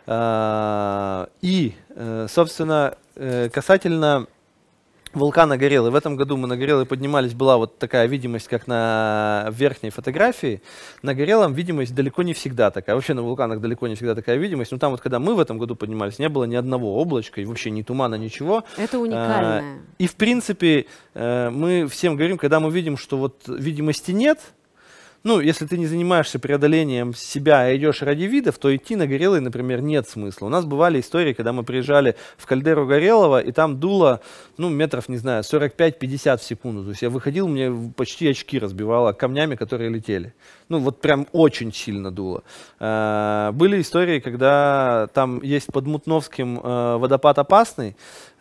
А, И, э, собственно, э, касательно вулкана Горелый. В этом году мы на Горелый поднимались, была вот такая видимость, как на верхней фотографии. На Горелом видимость далеко не всегда такая. Вообще на вулканах далеко не всегда такая видимость. Но там вот, когда мы в этом году поднимались, не было ни одного облачка, и вообще ни тумана, ничего. Это уникальное. И, в принципе, э, мы всем говорим, когда мы видим, что вот видимости нет, ну, если ты не занимаешься преодолением себя, а идешь ради видов, то идти на Горелый, например, нет смысла. У нас бывали истории, когда мы приезжали в кальдеру Горелого, и там дуло, ну, метров, не знаю, сорок пять пятьдесят в секунду. То есть я выходил, мне почти очки разбивало камнями, которые летели. Ну, вот прям очень сильно дуло. А, Были истории, когда там есть под Мутновским э, водопад опасный.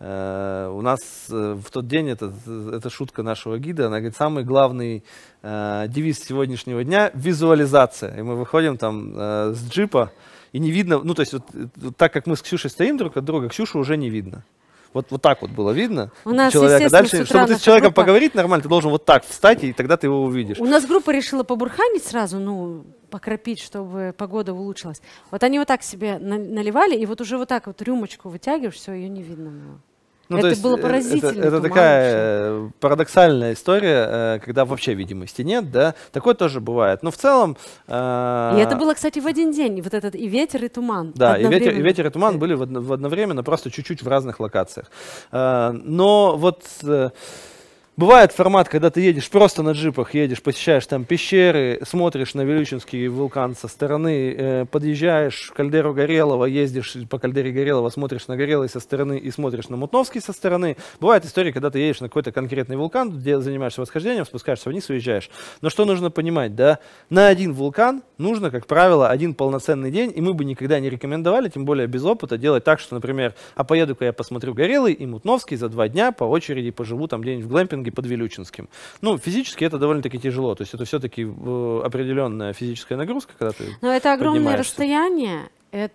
Э, У нас э, в тот день, это, это шутка нашего гида, она говорит, самый главный э, девиз сегодняшнего дня — визуализация. И мы выходим там э, с джипа, и не видно, ну, то есть вот, э, вот так как мы с Ксюшей стоим друг от друга, Ксюшу уже не видно. Вот, вот так вот было видно У нас, человека. естественно, Дальше, с утра чтобы ты с наша человеком группа- поговорить нормально, ты должен вот так встать, и тогда ты его увидишь. У нас группа решила побурханить сразу, ну, покропить, чтобы погода улучшилась. Вот они вот так себе на- наливали, и вот уже вот так вот рюмочку вытягиваешь, все, ее не видно было. Ну, Это то есть, было э, поразительно, Это, это туман такая э, парадоксальная история, э, когда вообще видимости нет, да. Такое тоже бывает. Но в целом... э, И это было, кстати, в один день, вот этот и ветер, и туман. Да, и ветер, и одновременно. ветер, и туман были в одно- в одновременно, просто чуть-чуть в разных локациях. Э, Но вот э, бывает формат, когда ты едешь просто на джипах, едешь, посещаешь там пещеры, смотришь на Вилючинский вулкан со стороны, э, подъезжаешь в кальдеру Горелого, ездишь по кальдере Горелого, смотришь на Горелый со стороны и смотришь на Мутновский со стороны. Бывает история, когда ты едешь на какой-то конкретный вулкан, где занимаешься восхождением, спускаешься вниз, уезжаешь. Но что нужно понимать, да? На один вулкан нужно, как правило, один полноценный день, и мы бы никогда не рекомендовали, тем более без опыта, делать так, что, например, а поеду-ка я посмотрю Горелый и Мутновский за два дня по очереди поживу там где-нибудь в глэмпинге под Вилючинским. Ну, физически это довольно-таки тяжело, то есть это все-таки э, определенная физическая нагрузка, когда ты Но это огромное поднимаешься. расстояние,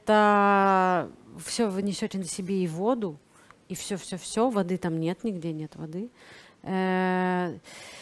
это все вы несете на себе и воду, и все-все-все, воды там нет, нигде нет воды. Э,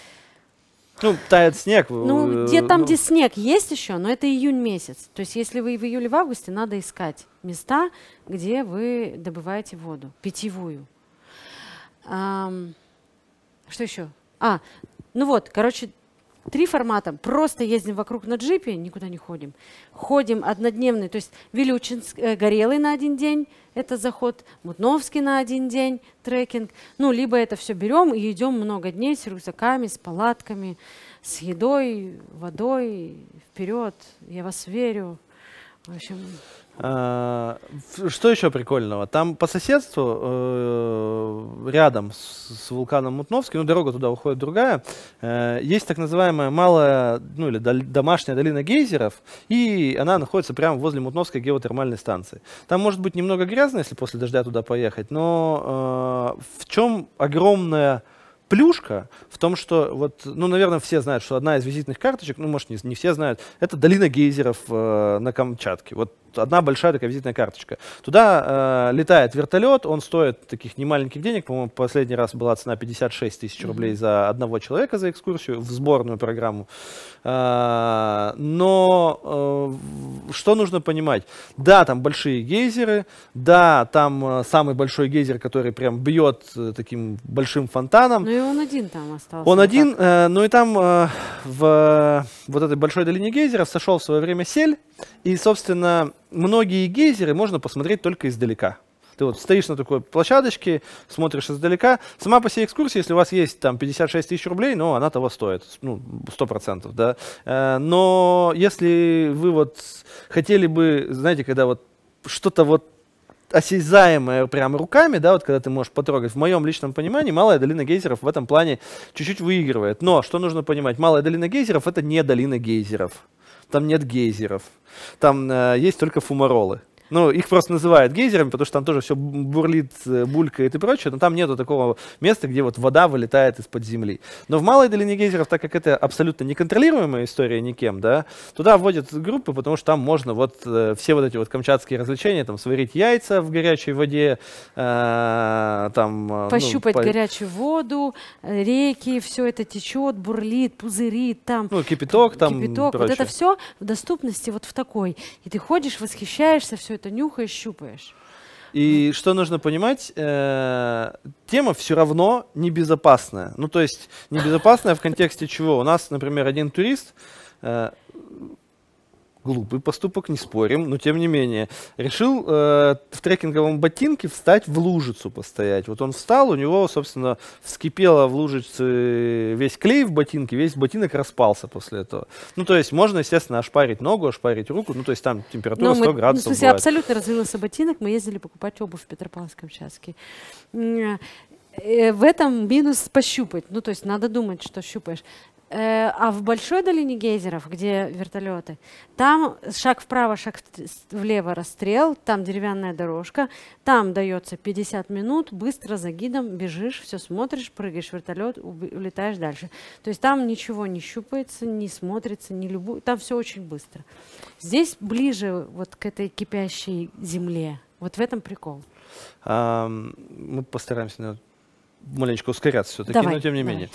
Ну, тает снег. Ну, э, где там, ну, где снег есть еще, но это июнь месяц. То есть, если вы в июле, в августе, надо искать места, где вы добываете воду, питьевую. Ам, что еще? А, ну вот, короче, Три формата. Просто ездим вокруг на джипе, никуда не ходим. Ходим однодневный, то есть Вилючинск, э, Горелый на один день, это заход, Мутновский на один день, трекинг. Ну, либо это все берем и идем много дней с рюкзаками, с палатками, с едой, водой, вперед, я вас верю. В общем... А, что еще прикольного? Там по соседству, э, рядом с, с вулканом Мутновский, ну дорога туда уходит другая, э, есть так называемая малая, ну или дол- домашняя долина гейзеров, и она находится прямо возле Мутновской геотермальной станции. Там может быть немного грязно, если после дождя туда поехать, но э, в чем огромная плюшка в том, что вот, ну, наверное, все знают, что одна из визитных карточек, ну, может, не, не все знают, это долина гейзеров э, на Камчатке. Вот одна большая такая визитная карточка. Туда э, летает вертолет, он стоит таких немаленьких денег, по-моему, последний раз была цена пятьдесят шесть тысяч рублей mm-hmm. за одного человека за экскурсию в сборную программу. Э, но э, что нужно понимать? Да, там большие гейзеры, да, там э, самый большой гейзер, который прям бьет э, таким большим фонтаном. Ну и он один там остался. Он один, э, ну и там э, в э, вот этой большой долине гейзеров сошел в свое время сель, и, собственно, многие гейзеры можно посмотреть только издалека. Ты вот стоишь на такой площадочке, смотришь издалека. Сама по себе экскурсия, если у вас есть там пятьдесят шесть тысяч рублей, ну, она того стоит, ну, сто процентов, да. Э, но если вы вот хотели бы, знаете, когда вот что-то вот осязаемое прямо руками, да, вот когда ты можешь потрогать, в моем личном понимании, Малая долина гейзеров в этом плане чуть-чуть выигрывает. Но что нужно понимать? Малая долина гейзеров — это не долина гейзеров. Там нет гейзеров. Там э, есть только фумаролы. Ну, их просто называют гейзерами, потому что там тоже все бурлит, булькает и прочее, но там нету такого места, где вот вода вылетает из-под земли. Но в Малой долине гейзеров, так как это абсолютно неконтролируемая история никем, да, туда вводят группы, потому что там можно вот э, все вот эти вот камчатские развлечения, там, сварить яйца в горячей воде, э, там... Пощупать ну, по... горячую воду, реки, все это течет, бурлит, пузырит, там... Ну, кипяток там, кипяток, прочее. вот это все в доступности вот в такой. И ты ходишь, восхищаешься, все это нюхаешь, щупаешь. И что нужно понимать, э, тема все равно небезопасная. Ну, то есть небезопасная в контексте чего? У нас, например, один турист, э, глупый поступок, не спорим, но тем не менее, решил э, в трекинговом ботинке встать в лужицу постоять. Вот он встал, у него, собственно, вскипело в лужице весь клей в ботинке, весь ботинок распался после этого. Ну, то есть можно, естественно, ошпарить ногу, ошпарить руку, ну, то есть там температура Но сто мы, градусов в смысле, бывает. абсолютно развился ботинок, мы ездили покупать обувь в Петропавловск-Камчатский. В этом минус пощупать, ну, то есть надо думать, что щупаешь. А в большой долине гейзеров, где вертолеты, там шаг вправо, шаг влево расстрел, там деревянная дорожка, там дается пятьдесят минут, быстро за гидом бежишь, все смотришь, прыгаешь в вертолет, улетаешь дальше. То есть там ничего не щупается, не смотрится, не любую, там все очень быстро. Здесь ближе вот к этой кипящей земле. Вот в этом прикол. А, мы постараемся, наверное, маленечко ускоряться все-таки, Давай, но тем не давай. менее.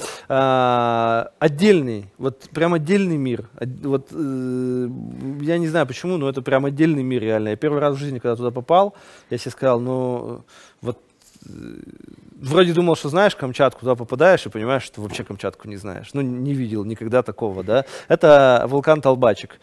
А, отдельный, вот прям отдельный мир. Од- Вот, э, я не знаю почему, но это прям отдельный мир реально. Я первый раз в жизни, когда туда попал, я себе сказал, ну, вот, э, вроде думал, что знаешь Камчатку, туда попадаешь и понимаешь, что вообще Камчатку не знаешь. Ну, не видел никогда такого, да. Это вулкан Толбачик.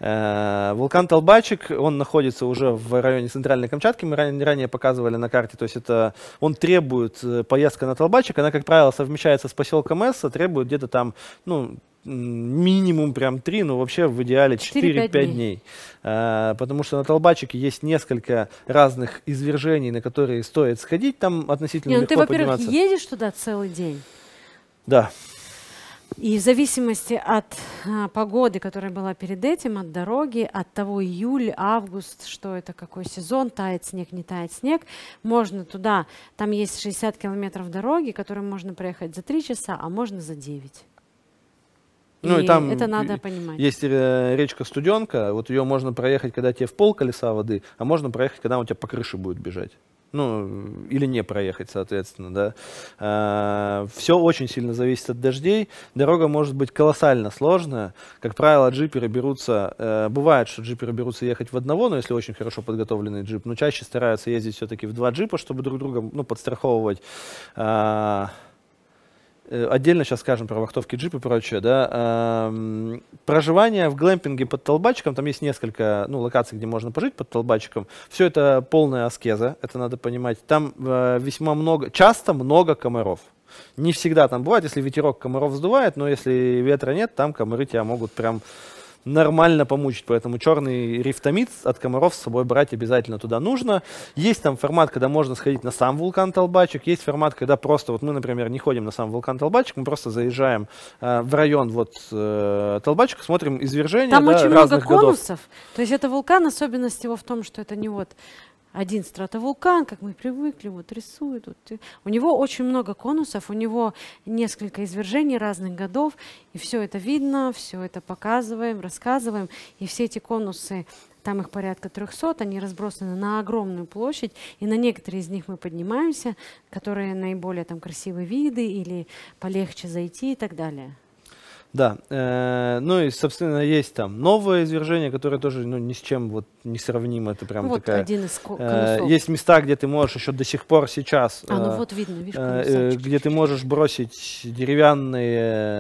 Э, вулкан Толбачик, он находится уже в районе Центральной Камчатки, мы ранее, ранее показывали на карте, то есть это, он требует, э, поездка на Толбачик, она, как правило, совмещается с поселком Эсса, требует где-то там, ну, м, минимум прям три, но вообще в идеале четыре-пять четыре-пять дней. Э, потому что на Толбачике есть несколько разных извержений, на которые стоит сходить, там относительно Не, ну легко ты, во-первых, подниматься. едешь туда целый день. Да. И в зависимости от а, погоды, которая была перед этим, от дороги, от того июль, август, что это, какой сезон, тает снег, не тает снег, можно туда, там есть шестьдесят километров дороги, которые можно проехать за три часа, а можно за девять. Ну, и и там это надо понимать. есть э, речка Студенка, вот ее можно проехать, когда тебе в пол колеса воды, а можно проехать, когда у тебя по крыше будет бежать. Ну, или не проехать, соответственно, да. А, все очень сильно зависит от дождей. Дорога может быть колоссально сложная. Как правило, джиперы берутся, э, бывает, что джиперы берутся ехать в одного, но если очень хорошо подготовленный джип, но чаще стараются ездить все-таки в два джипа, чтобы друг друга, ну, подстраховывать. А, отдельно сейчас скажем про вахтовки, джип и прочее, да, эм, проживание в глэмпинге под Толбачиком, там есть несколько, ну, локаций, где можно пожить под Толбачиком, все это полная аскеза, это надо понимать, там э, весьма много, часто много комаров. Не всегда там бывает, если ветерок комаров сдувает, но если ветра нет, там комары тебя могут прям нормально помучить, поэтому черный рифтомид от комаров с собой брать обязательно туда нужно. Есть там формат, когда можно сходить на сам вулкан Толбачик, есть формат, когда просто, вот мы, например, не ходим на сам вулкан Толбачик, мы просто заезжаем э, в район вот э, Толбачика, смотрим извержения, там да, очень разных много годов. конусов, то есть это вулкан, особенность его в том, что это не вот один стратовулкан, как мы привыкли, вот рисует. Вот. У него очень много конусов, у него несколько извержений разных годов, и все это видно, все это показываем, рассказываем. И все эти конусы, там их порядка трехсот, они разбросаны на огромную площадь, и на некоторые из них мы поднимаемся, которые наиболее там красивые виды или полегче зайти и так далее. Да, э, ну и, собственно, есть там новое извержение, которое тоже, ну, ни с чем вот не сравнимо. Это прям вот такая... один из э, есть места, где ты можешь еще до сих пор сейчас... А, ну э, вот видно, видишь, э, где ты можешь бросить деревянные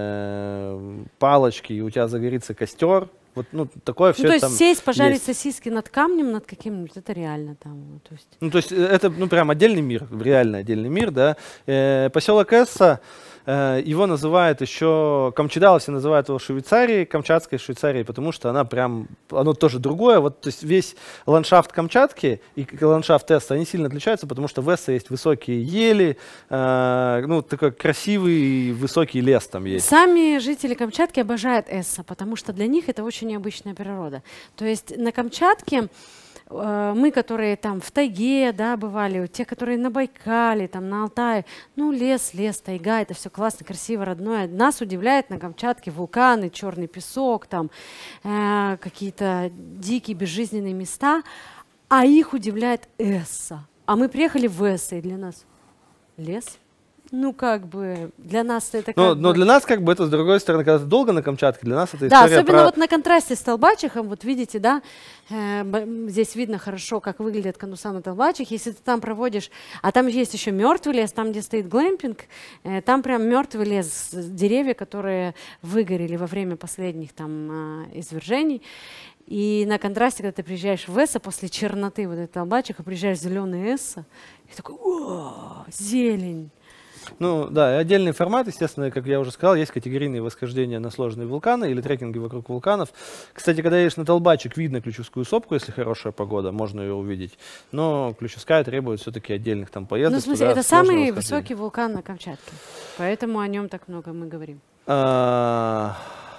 э, палочки, и у тебя загорится костер. Вот, ну, такое все ну, то есть там сесть, пожарить есть. Сосиски над камнем, над каким-нибудь, это реально там. То есть... Ну, то есть это, ну, прям отдельный мир, реально отдельный мир, да. Э, поселок Эсса, э, его называют еще, Камчедал все называют его Швейцарией, Камчатской Швейцарией, потому что она прям, оно тоже другое. Вот, то есть весь ландшафт Камчатки и ландшафт Эсса, они сильно отличаются, потому что в Эссе есть высокие ели, э, ну, такой красивый высокий лес там есть. Сами жители Камчатки обожают Эсса, потому что для них это очень необычная природа. То есть на Камчатке э, мы, которые там в тайге, да, бывали, те, которые на Байкале, там на Алтае, ну, лес, лес, тайга, это все классно, красиво, родное. Нас удивляет на Камчатке вулканы, черный песок, там э, какие-то дикие безжизненные места, а их удивляет Эсса. А мы приехали в Эсса, и для нас лес. Ну, как бы, для нас это как но, бы... но для нас, как бы, это, с другой стороны, когда ты долго на Камчатке, для нас это Да, история особенно про... вот на контрасте с Толбачиком, вот видите, да, э, здесь видно хорошо, как выглядят конуса на Толбачик. Если ты там проводишь, а там есть еще мертвый лес, там, где стоит глэмпинг, э, там прям мертвый лес, деревья, которые выгорели во время последних там э, извержений. И на контрасте, когда ты приезжаешь в Эсса, после черноты вот этого Толбачика, приезжаешь в зеленый Эсса, и такой, о, зелень. Ну да, и отдельный формат, естественно, как я уже сказал, есть категорийные восхождения на сложные вулканы или трекинги вокруг вулканов. Кстати, когда едешь на Толбачик, видно Ключевскую сопку, если хорошая погода, можно ее увидеть. Но Ключевская требует все-таки отдельных там поездок. Ну, в смысле, туда, это самый восхождения. высокий вулкан на Камчатке, поэтому о нем так много мы говорим. А,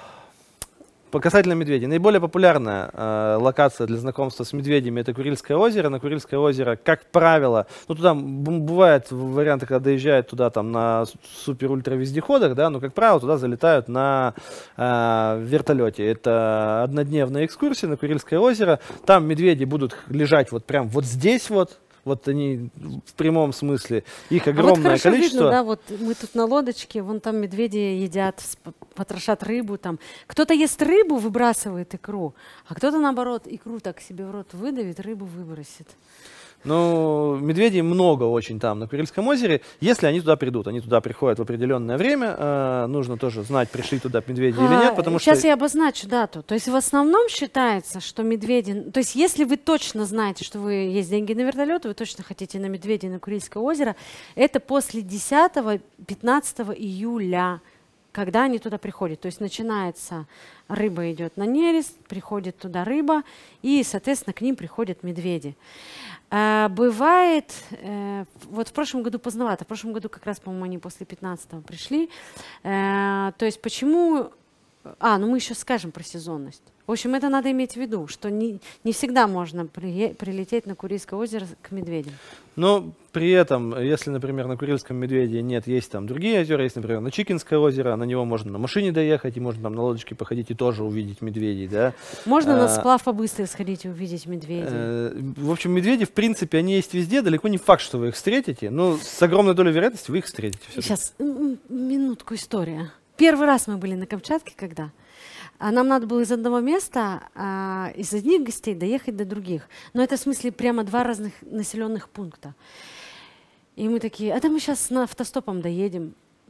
По касательно медведей. Наиболее популярная э, локация для знакомства с медведями — это Курильское озеро. На Курильское озеро, как правило, ну туда бывают варианты, когда доезжают туда там на супер-ультра-вездеходах, да, но, как правило, туда залетают на э, вертолете. Это однодневная экскурсия на Курильское озеро. Там медведи будут лежать вот прям вот здесь вот. Вот они в прямом смысле, их огромное а вот хорошо количество. Видно, да, вот мы тут на лодочке, вон там медведи едят, потрошат рыбу там. Кто-то ест рыбу, выбрасывает икру, а кто-то наоборот икру так себе в рот выдавит, рыбу выбросит. Ну, медведей много очень там, на Курильском озере, если они туда придут. Они туда приходят в определенное время. Э, нужно тоже знать, пришли туда медведи а, или нет, потому сейчас что... я обозначу дату. То есть в основном считается, что медведи... То есть если вы точно знаете, что вы есть деньги на вертолет, вы точно хотите на медведей на Курильское озеро, это после десятого-пятнадцатого июля, когда они туда приходят. То есть начинается, рыба идет на нерест, приходит туда рыба, и, соответственно, к ним приходят медведи. А, бывает, э, вот в прошлом году поздновато, в прошлом году как раз, по-моему, они после пятнадцатого пришли. Э, то есть почему... А, ну мы еще скажем про сезонность. В общем, это надо иметь в виду, что не, не всегда можно при, прилететь на Курильское озеро к медведям. Но при этом, если, например, на Курильском медведе нет, есть там другие озера, есть, например, на Чикинское озеро, на него можно на машине доехать, и можно там на лодочке походить и тоже увидеть медведей, да. Можно а, на сплав побыстрее сходить и увидеть медведей. Э, в общем, медведи, в принципе, они есть везде, далеко не факт, что вы их встретите, но с огромной долей вероятности вы их встретите. Сейчас, минутку, история. Первый раз мы были на Камчатке, когда? А нам надо было из одного места, а, из одних гостей доехать до других. Но это в смысле прямо два разных населенных пункта. И мы такие, а да мы сейчас на автостопом доедем.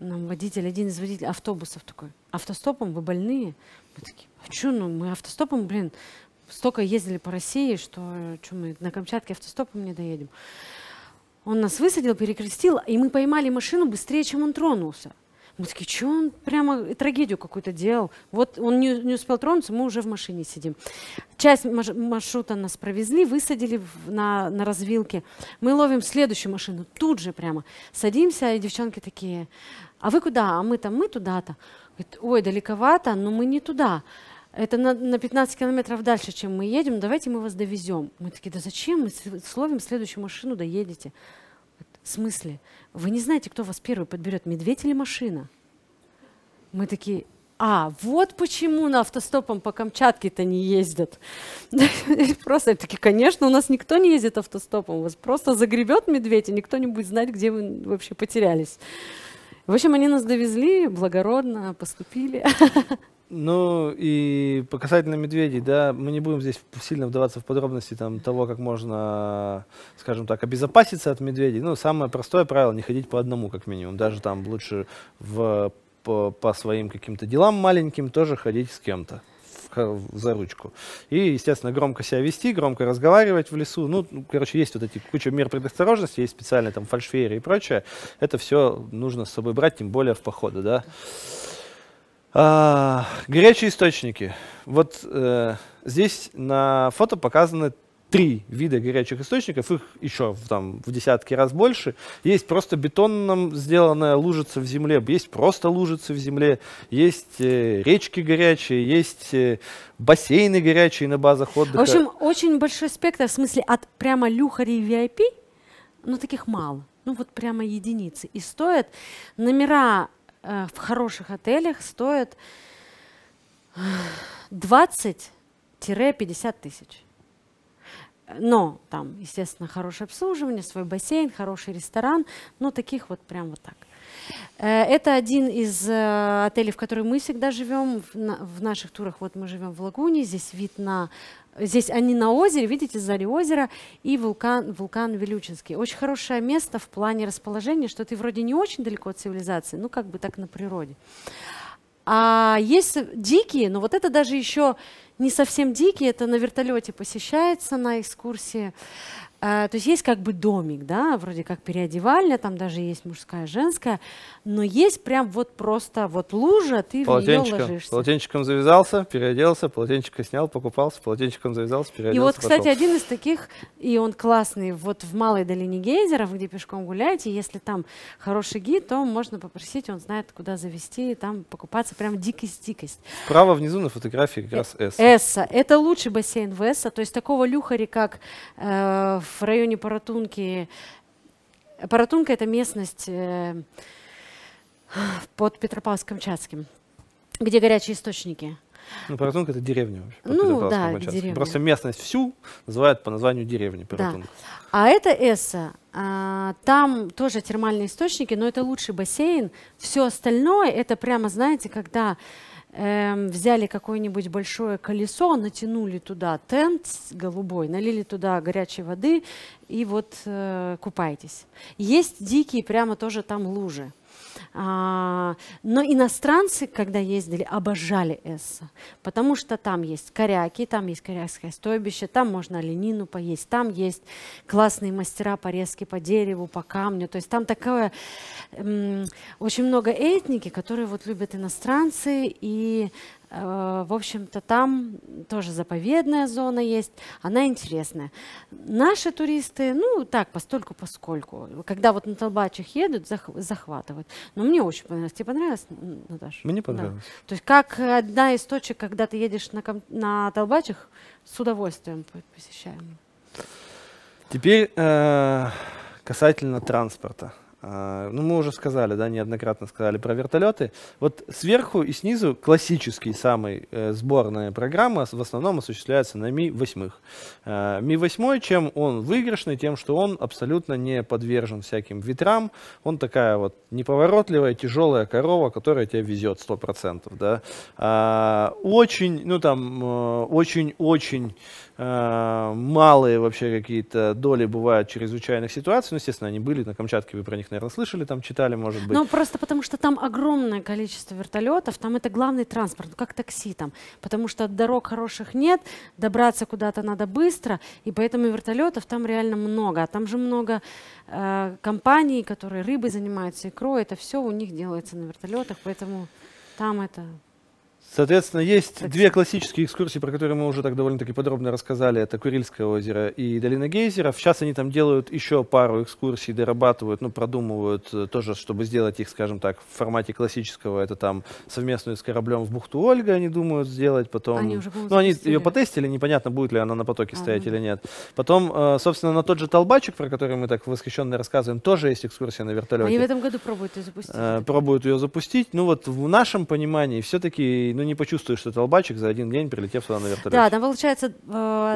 нам водитель, один из водителей автобусов такой: автостопом вы больные? Мы такие: а что, ну мы автостопом, блин, столько ездили по России, что, что мы на Камчатке автостопом не доедем. Он нас высадил, перекрестил, и мы поймали машину быстрее, чем он тронулся. Мы такие: что он прямо трагедию какую-то делал? Вот он не, не успел тронуться, мы уже в машине сидим. Часть маршрута нас провезли, высадили в, на, на развилке. Мы ловим следующую машину, тут же прямо. Садимся, и девчонки такие: а вы куда? А мы там, мы туда-то. Говорит: ой, далековато, но мы не туда. Это на, на пятнадцать километров дальше, чем мы едем, давайте мы вас довезем. Мы такие: да зачем? Мы словим следующую машину, доедете. В смысле? Вы не знаете, кто вас первый подберет, медведь или машина? Мы такие: а, вот почему на автостопом по Камчатке-то не ездят. Просто такие: конечно, у нас никто не ездит автостопом, вас просто загребет медведь, и никто не будет знать, где вы вообще потерялись. В общем, они нас довезли, благородно поступили. Ну и по касательно медведей, да, мы не будем здесь сильно вдаваться в подробности там, того, как можно, скажем так, обезопаситься от медведей. Ну, самое простое правило — не ходить по одному, как минимум. Даже там лучше в, по, по своим каким-то делам маленьким тоже ходить с кем-то за ручку. И, естественно, громко себя вести, громко разговаривать в лесу. Ну, короче, есть вот эти куча мер предосторожности, есть специальные там фальшфейеры и прочее. Это все нужно с собой брать, тем более в походы, да. А, горячие источники. Вот э, здесь на фото показаны три вида горячих источников, их еще в, там, в десятки раз больше. Есть просто бетонном сделанная лужица в земле, есть просто лужицы в земле, есть э, речки горячие, есть э, бассейны горячие на базах отдыха. В общем, очень большой спектр, в смысле от прямо люхарей ви ай пи, ну таких мало, ну вот прямо единицы. И стоят номера в хороших отелях стоят двадцать-пятьдесят тысяч. Но там, естественно, хорошее обслуживание, свой бассейн, хороший ресторан, но таких вот прям вот так. Это один из отелей, в котором мы всегда живем в наших турах. Вот мы живем в Лагуне, здесь вид на... Здесь они на озере, видите, сзади озера, и вулкан, вулкан Вилючинский. Очень хорошее место в плане расположения, что ты вроде не очень далеко от цивилизации, ну как бы так на природе. А есть дикие, но вот это даже еще не совсем дикие, это на вертолете посещается на экскурсии. Uh, то есть есть как бы домик, да, вроде как переодевальня, там даже есть мужская, женская, но есть прям вот просто вот лужа, ты в нее ложишься. Полотенчиком завязался, переоделся, полотенчика снял, покупался, полотенчиком завязался, переоделся. И вот, пошел. Кстати, один из таких, и он классный, вот в Малой долине гейзеров, где пешком гуляете, если там хороший гид, то можно попросить, он знает, куда завести, там покупаться, прям дикость-дикость. Справа внизу на фотографии как раз Эсса. Эсса. Это лучший бассейн в Эсса, то есть такого люхари, как э, в районе Паратунки. Паратунка — это местность э, под Петропавловск-Камчатским, где горячие источники. Ну, Паратунка — это деревня вообще. Ну, да, деревня. Просто местность всю называют по названию деревни Паратунка. Да. А это Эсса. А, там тоже термальные источники, но это лучший бассейн. Все остальное — это прямо, знаете, когда Эм, взяли какое-нибудь большое колесо, натянули туда тент голубой, налили туда горячей воды и вот э, купайтесь. Есть дикие, прямо тоже там лужи. А, но иностранцы, когда ездили, обожали Эсса, потому что там есть коряки, там есть корякское стойбище, там можно оленину поесть, там есть классные мастера по резке по дереву, по камню. То есть там такое м, очень много этники, которые вот любят иностранцы, и э, в общем-то там тоже заповедная зона есть, она интересная. Наши туристы, ну так, постольку поскольку, когда вот на Толбачах едут, зах захватывают. Но мне очень понравилось. Тебе понравилось, Наташа? Мне понравилось. Да. То есть как одна из точек, когда ты едешь на, на Толбачах, с удовольствием посещаем. Теперь э, касательно транспорта. Uh, ну, мы уже сказали, да, неоднократно сказали про вертолеты. Вот сверху и снизу классический самый э, сборная программа в основном осуществляется на Ми восемь. Uh, Ми восемь, чем он выигрышный, тем, что он абсолютно не подвержен всяким ветрам. Он такая вот неповоротливая, тяжелая корова, которая тебя везет сто процентов. Да? Uh, очень, ну там, очень-очень uh, малые вообще какие-то доли бывают чрезвычайных ситуаций. Ну, естественно, они были, на Камчатке вы про них них, наверное, слышали, там читали, может быть. Ну, просто потому что там огромное количество вертолетов, там это главный транспорт, ну, как такси там, потому что дорог хороших нет, добраться куда-то надо быстро, и поэтому вертолетов там реально много. А там же много э, компаний, которые рыбой занимаются, икрой, это все у них делается на вертолетах, поэтому там это... Соответственно, есть Так. две классические экскурсии, про которые мы уже так довольно-таки подробно рассказали. Это Курильское озеро и Долина Гейзеров. Сейчас они там делают еще пару экскурсий, дорабатывают, ну, продумывают э, тоже, чтобы сделать их, скажем так, в формате классического. Это там совместную с кораблем в бухту Ольга они думают сделать. Потом, Они уже, по-моему, ну, они запустили. ее потестили, непонятно, будет ли она на потоке А, стоять ну или да. нет. Потом, э, собственно, на тот же Толбачик, про который мы так восхищенно рассказываем, тоже есть экскурсия на вертолете. Они в этом году пробуют ее запустить. Э, пробуют ее запустить. Ну вот в нашем понимании все-таки ну, не почувствуешь, что это Толбачик за один день, прилетев сюда на вертолете. Да, там получается э,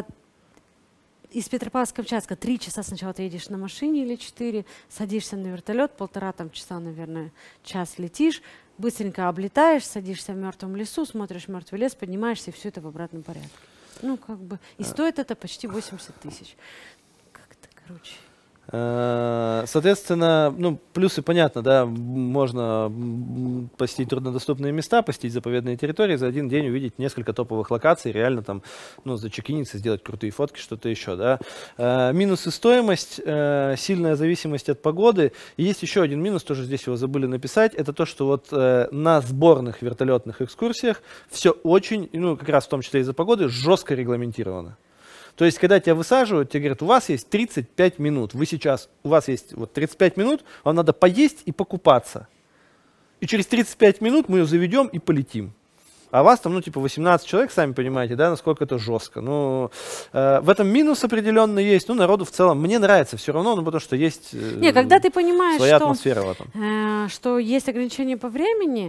из Петропавловска-Камчатска три часа сначала ты едешь на машине или четыре, садишься на вертолет, полтора там часа, наверное, час летишь, быстренько облетаешь, садишься в мертвом лесу, смотришь мертвый лес, поднимаешься, и все это в обратном порядке. Ну, как бы, и стоит это почти восемьдесят тысяч. Как-то, короче. Соответственно, ну, плюсы понятно, да, можно м, посетить труднодоступные места, посетить заповедные территории, за один день увидеть несколько топовых локаций, реально там, ну, зачекиниться, сделать крутые фотки, что-то еще, да. Э, минусы стоимость, э, сильная зависимость от погоды. И есть еще один минус, тоже здесь его забыли написать, это то, что вот э, на сборных вертолетных экскурсиях все очень, ну, как раз в том числе из-за погоды, жестко регламентировано. То есть, когда тебя высаживают, тебе говорят, у вас есть тридцать пять минут, вы сейчас, у вас есть вот тридцать пять минут, вам надо поесть и покупаться. И через тридцать пять минут мы ее заведем и полетим. А вас там, ну, типа восемнадцать человек, сами понимаете, да, насколько это жестко. Ну, э, в этом минус определенно есть. Ну, народу в целом, мне нравится все равно, ну, потому что есть э, Не, когда ты понимаешь, своя что, атмосфера в этом. э, что есть ограничения по времени,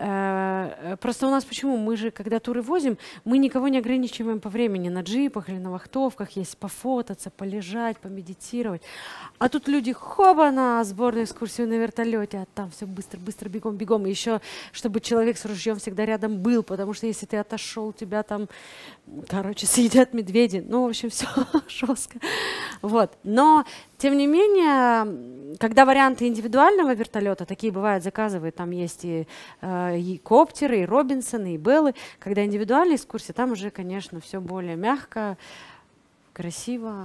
э, просто у нас почему? Мы же, когда туры возим, мы никого не ограничиваем по времени. На джипах или на вахтовках есть пофотаться, полежать, помедитировать. А тут люди, хоба, на сборную экскурсию на вертолете, а там все быстро, быстро, бегом, бегом. И еще, чтобы человек с ружьем всегда рядом был, потому что если ты отошел, тебя там, короче, съедят медведи. Ну, в общем, все жестко. Вот. Но, тем не менее, когда варианты индивидуального вертолета, такие бывают, заказывают, там есть и, э, и коптеры, и Робинсоны, и Беллы. Когда индивидуальные экскурсии, там уже, конечно, все более мягко, красиво.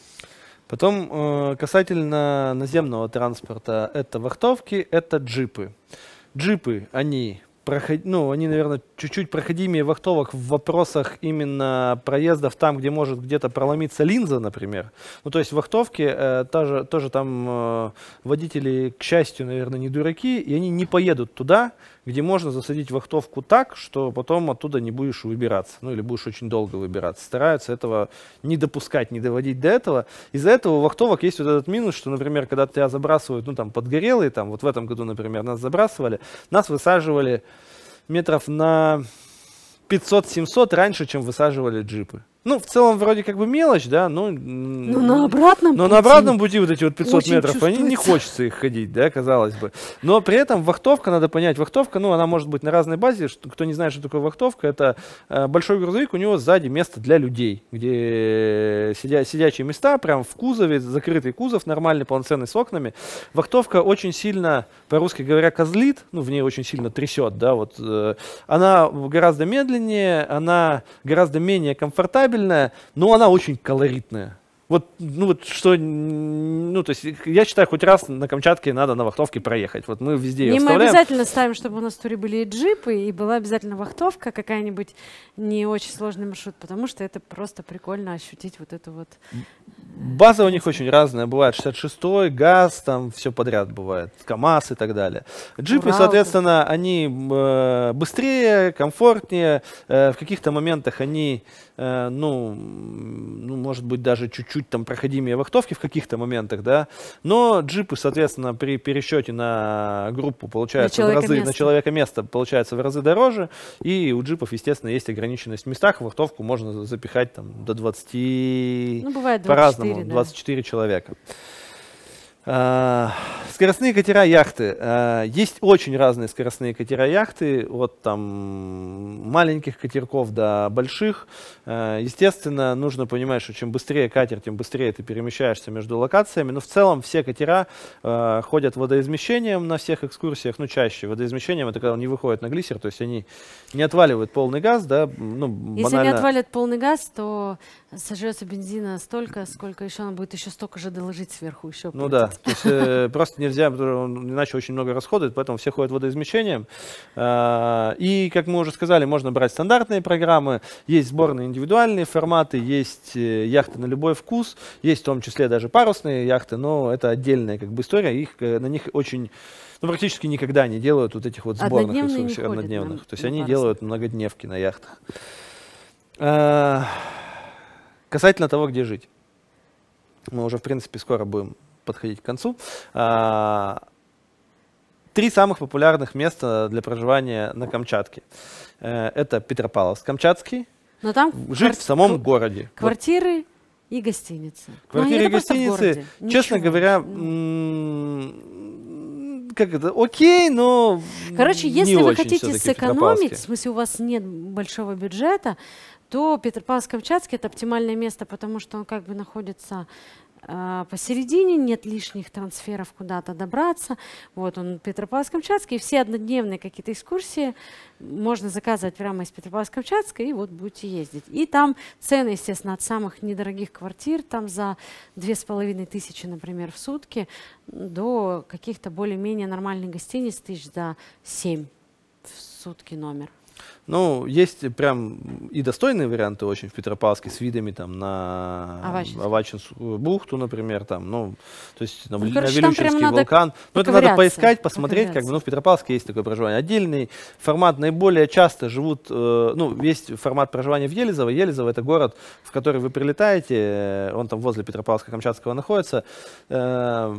Потом, э, касательно наземного транспорта, это вахтовки, это джипы. Джипы, они, проход... ну, они, наверное, чуть-чуть проходимее вахтовок в вопросах именно проездов там, где может где-то проломиться линза, например. Ну, то есть вахтовки э, тоже, тоже там э, водители, к счастью, наверное, не дураки, и они не поедут туда, где можно засадить вахтовку так, что потом оттуда не будешь выбираться, ну или будешь очень долго выбираться. Стараются этого не допускать, не доводить до этого. Из-за этого у вахтовок есть вот этот минус, что, например, когда тебя забрасывают, ну там подгорелые, там вот в этом году, например, нас забрасывали, нас высаживали метров на пятьсот-семьсот раньше, чем высаживали джипы. Ну, в целом, вроде как бы мелочь, да, но... Но на обратном Но пути на обратном пути вот эти вот пятьсот очень метров, они не чувствуется. хочется их ходить, да, казалось бы. Но при этом вахтовка, надо понять, вахтовка, ну, она может быть на разной базе. Что, кто не знает, что такое вахтовка, это э, большой грузовик, у него сзади место для людей, где сидя, сидячие места, прям в кузове, закрытый кузов, нормальный, полноценный, с окнами. Вахтовка очень сильно, по-русски говоря, козлит, ну, в ней очень сильно трясет, да, вот. Э, она гораздо медленнее, она гораздо менее комфортабельная, но она очень колоритная. Вот, ну вот что, ну то есть я считаю, хоть раз на Камчатке надо на вахтовке проехать. Вот мы везде ее И мы вставляем. обязательно ставим, чтобы у нас в туре были и джипы, и была обязательно вахтовка, какая-нибудь не очень сложный маршрут, потому что это просто прикольно ощутить вот эту вот... База у них очень разная. Бывает шестьдесят шестой, ГАЗ, там все подряд бывает, КАМАЗ и так далее. Джипы, Урал. соответственно, они э, быстрее, комфортнее. Э, в каких-то моментах они, э, ну, ну, может быть, даже чуть-чуть там проходимее вахтовки в каких-то моментах, да. Но джипы, соответственно, при пересчете на группу получается в разы, на человека место получается в разы дороже. И у джипов, естественно, есть ограниченность в местах. В вахтовку можно запихать там до двадцати, Ну, бывает по-разному, да. двадцать четыре человека. А, скоростные катера, яхты. А, есть очень разные скоростные катера, яхты, от там маленьких катерков до больших. А, естественно, нужно понимать, что чем быстрее катер, тем быстрее ты перемещаешься между локациями. Но в целом все катера а, ходят водоизмещением на всех экскурсиях, ну чаще. Водоизмещением — это когда он не выходит на глиссер, то есть они не отваливают полный газ, да, ну, банально. Если они отвалят полный газ, то сожжется бензина столько, сколько еще он будет еще столько же доложить сверху еще. Ну да, то есть э, просто нельзя, он иначе очень много расходует, поэтому все ходят водоизмещением. А, и, как мы уже сказали, можно брать стандартные программы, есть сборные индивидуальные форматы, есть э, яхты на любой вкус, есть в том числе даже парусные яхты, но это отдельная как бы история, их, э, на них очень, ну практически никогда не делают вот этих вот сборных экскурсий однодневных, то есть они делают многодневки на яхтах. А, касательно того, где жить. Мы уже, в принципе, скоро будем подходить к концу. А, три самых популярных места для проживания на Камчатке. Э, это Петропавловск-Камчатский. Но там жить квар... в самом городе. Квартиры и гостиницы. Квартиры и гостиницы, честно Ничего. говоря, как это, окей, но Короче, если не вы очень хотите все-таки в сэкономить, Петропавловске. в смысле у вас нет большого бюджета, то Петропавловск-Камчатский — это оптимальное место, потому что он как бы находится э, посередине, нет лишних трансферов куда-то добраться. Вот он, Петропавловск-Камчатский, и все однодневные какие-то экскурсии можно заказывать прямо из Петропавловска-Камчатска, и вот будете ездить. И там цены, естественно, от самых недорогих квартир, там за две с половиной тысячи, например, в сутки, до каких-то более-менее нормальных гостиниц тысяч за семь в сутки номер. Ну, есть прям и достойные варианты очень в Петропавловске с видами там на Авачинскую. Авачинскую бухту, например, там, ну, то есть на, Ну, на короче, там прям Вилючинский надо вулкан. Ну, это надо поковыряться, поискать, посмотреть, как бы, поковыряться. ну, в Петропавловске есть такое проживание. Отдельный формат наиболее часто живут, э, ну, есть формат проживания в Елизово. Елизово — это город, в который вы прилетаете, э, он там возле Петропавловска-Камчатского находится. Э,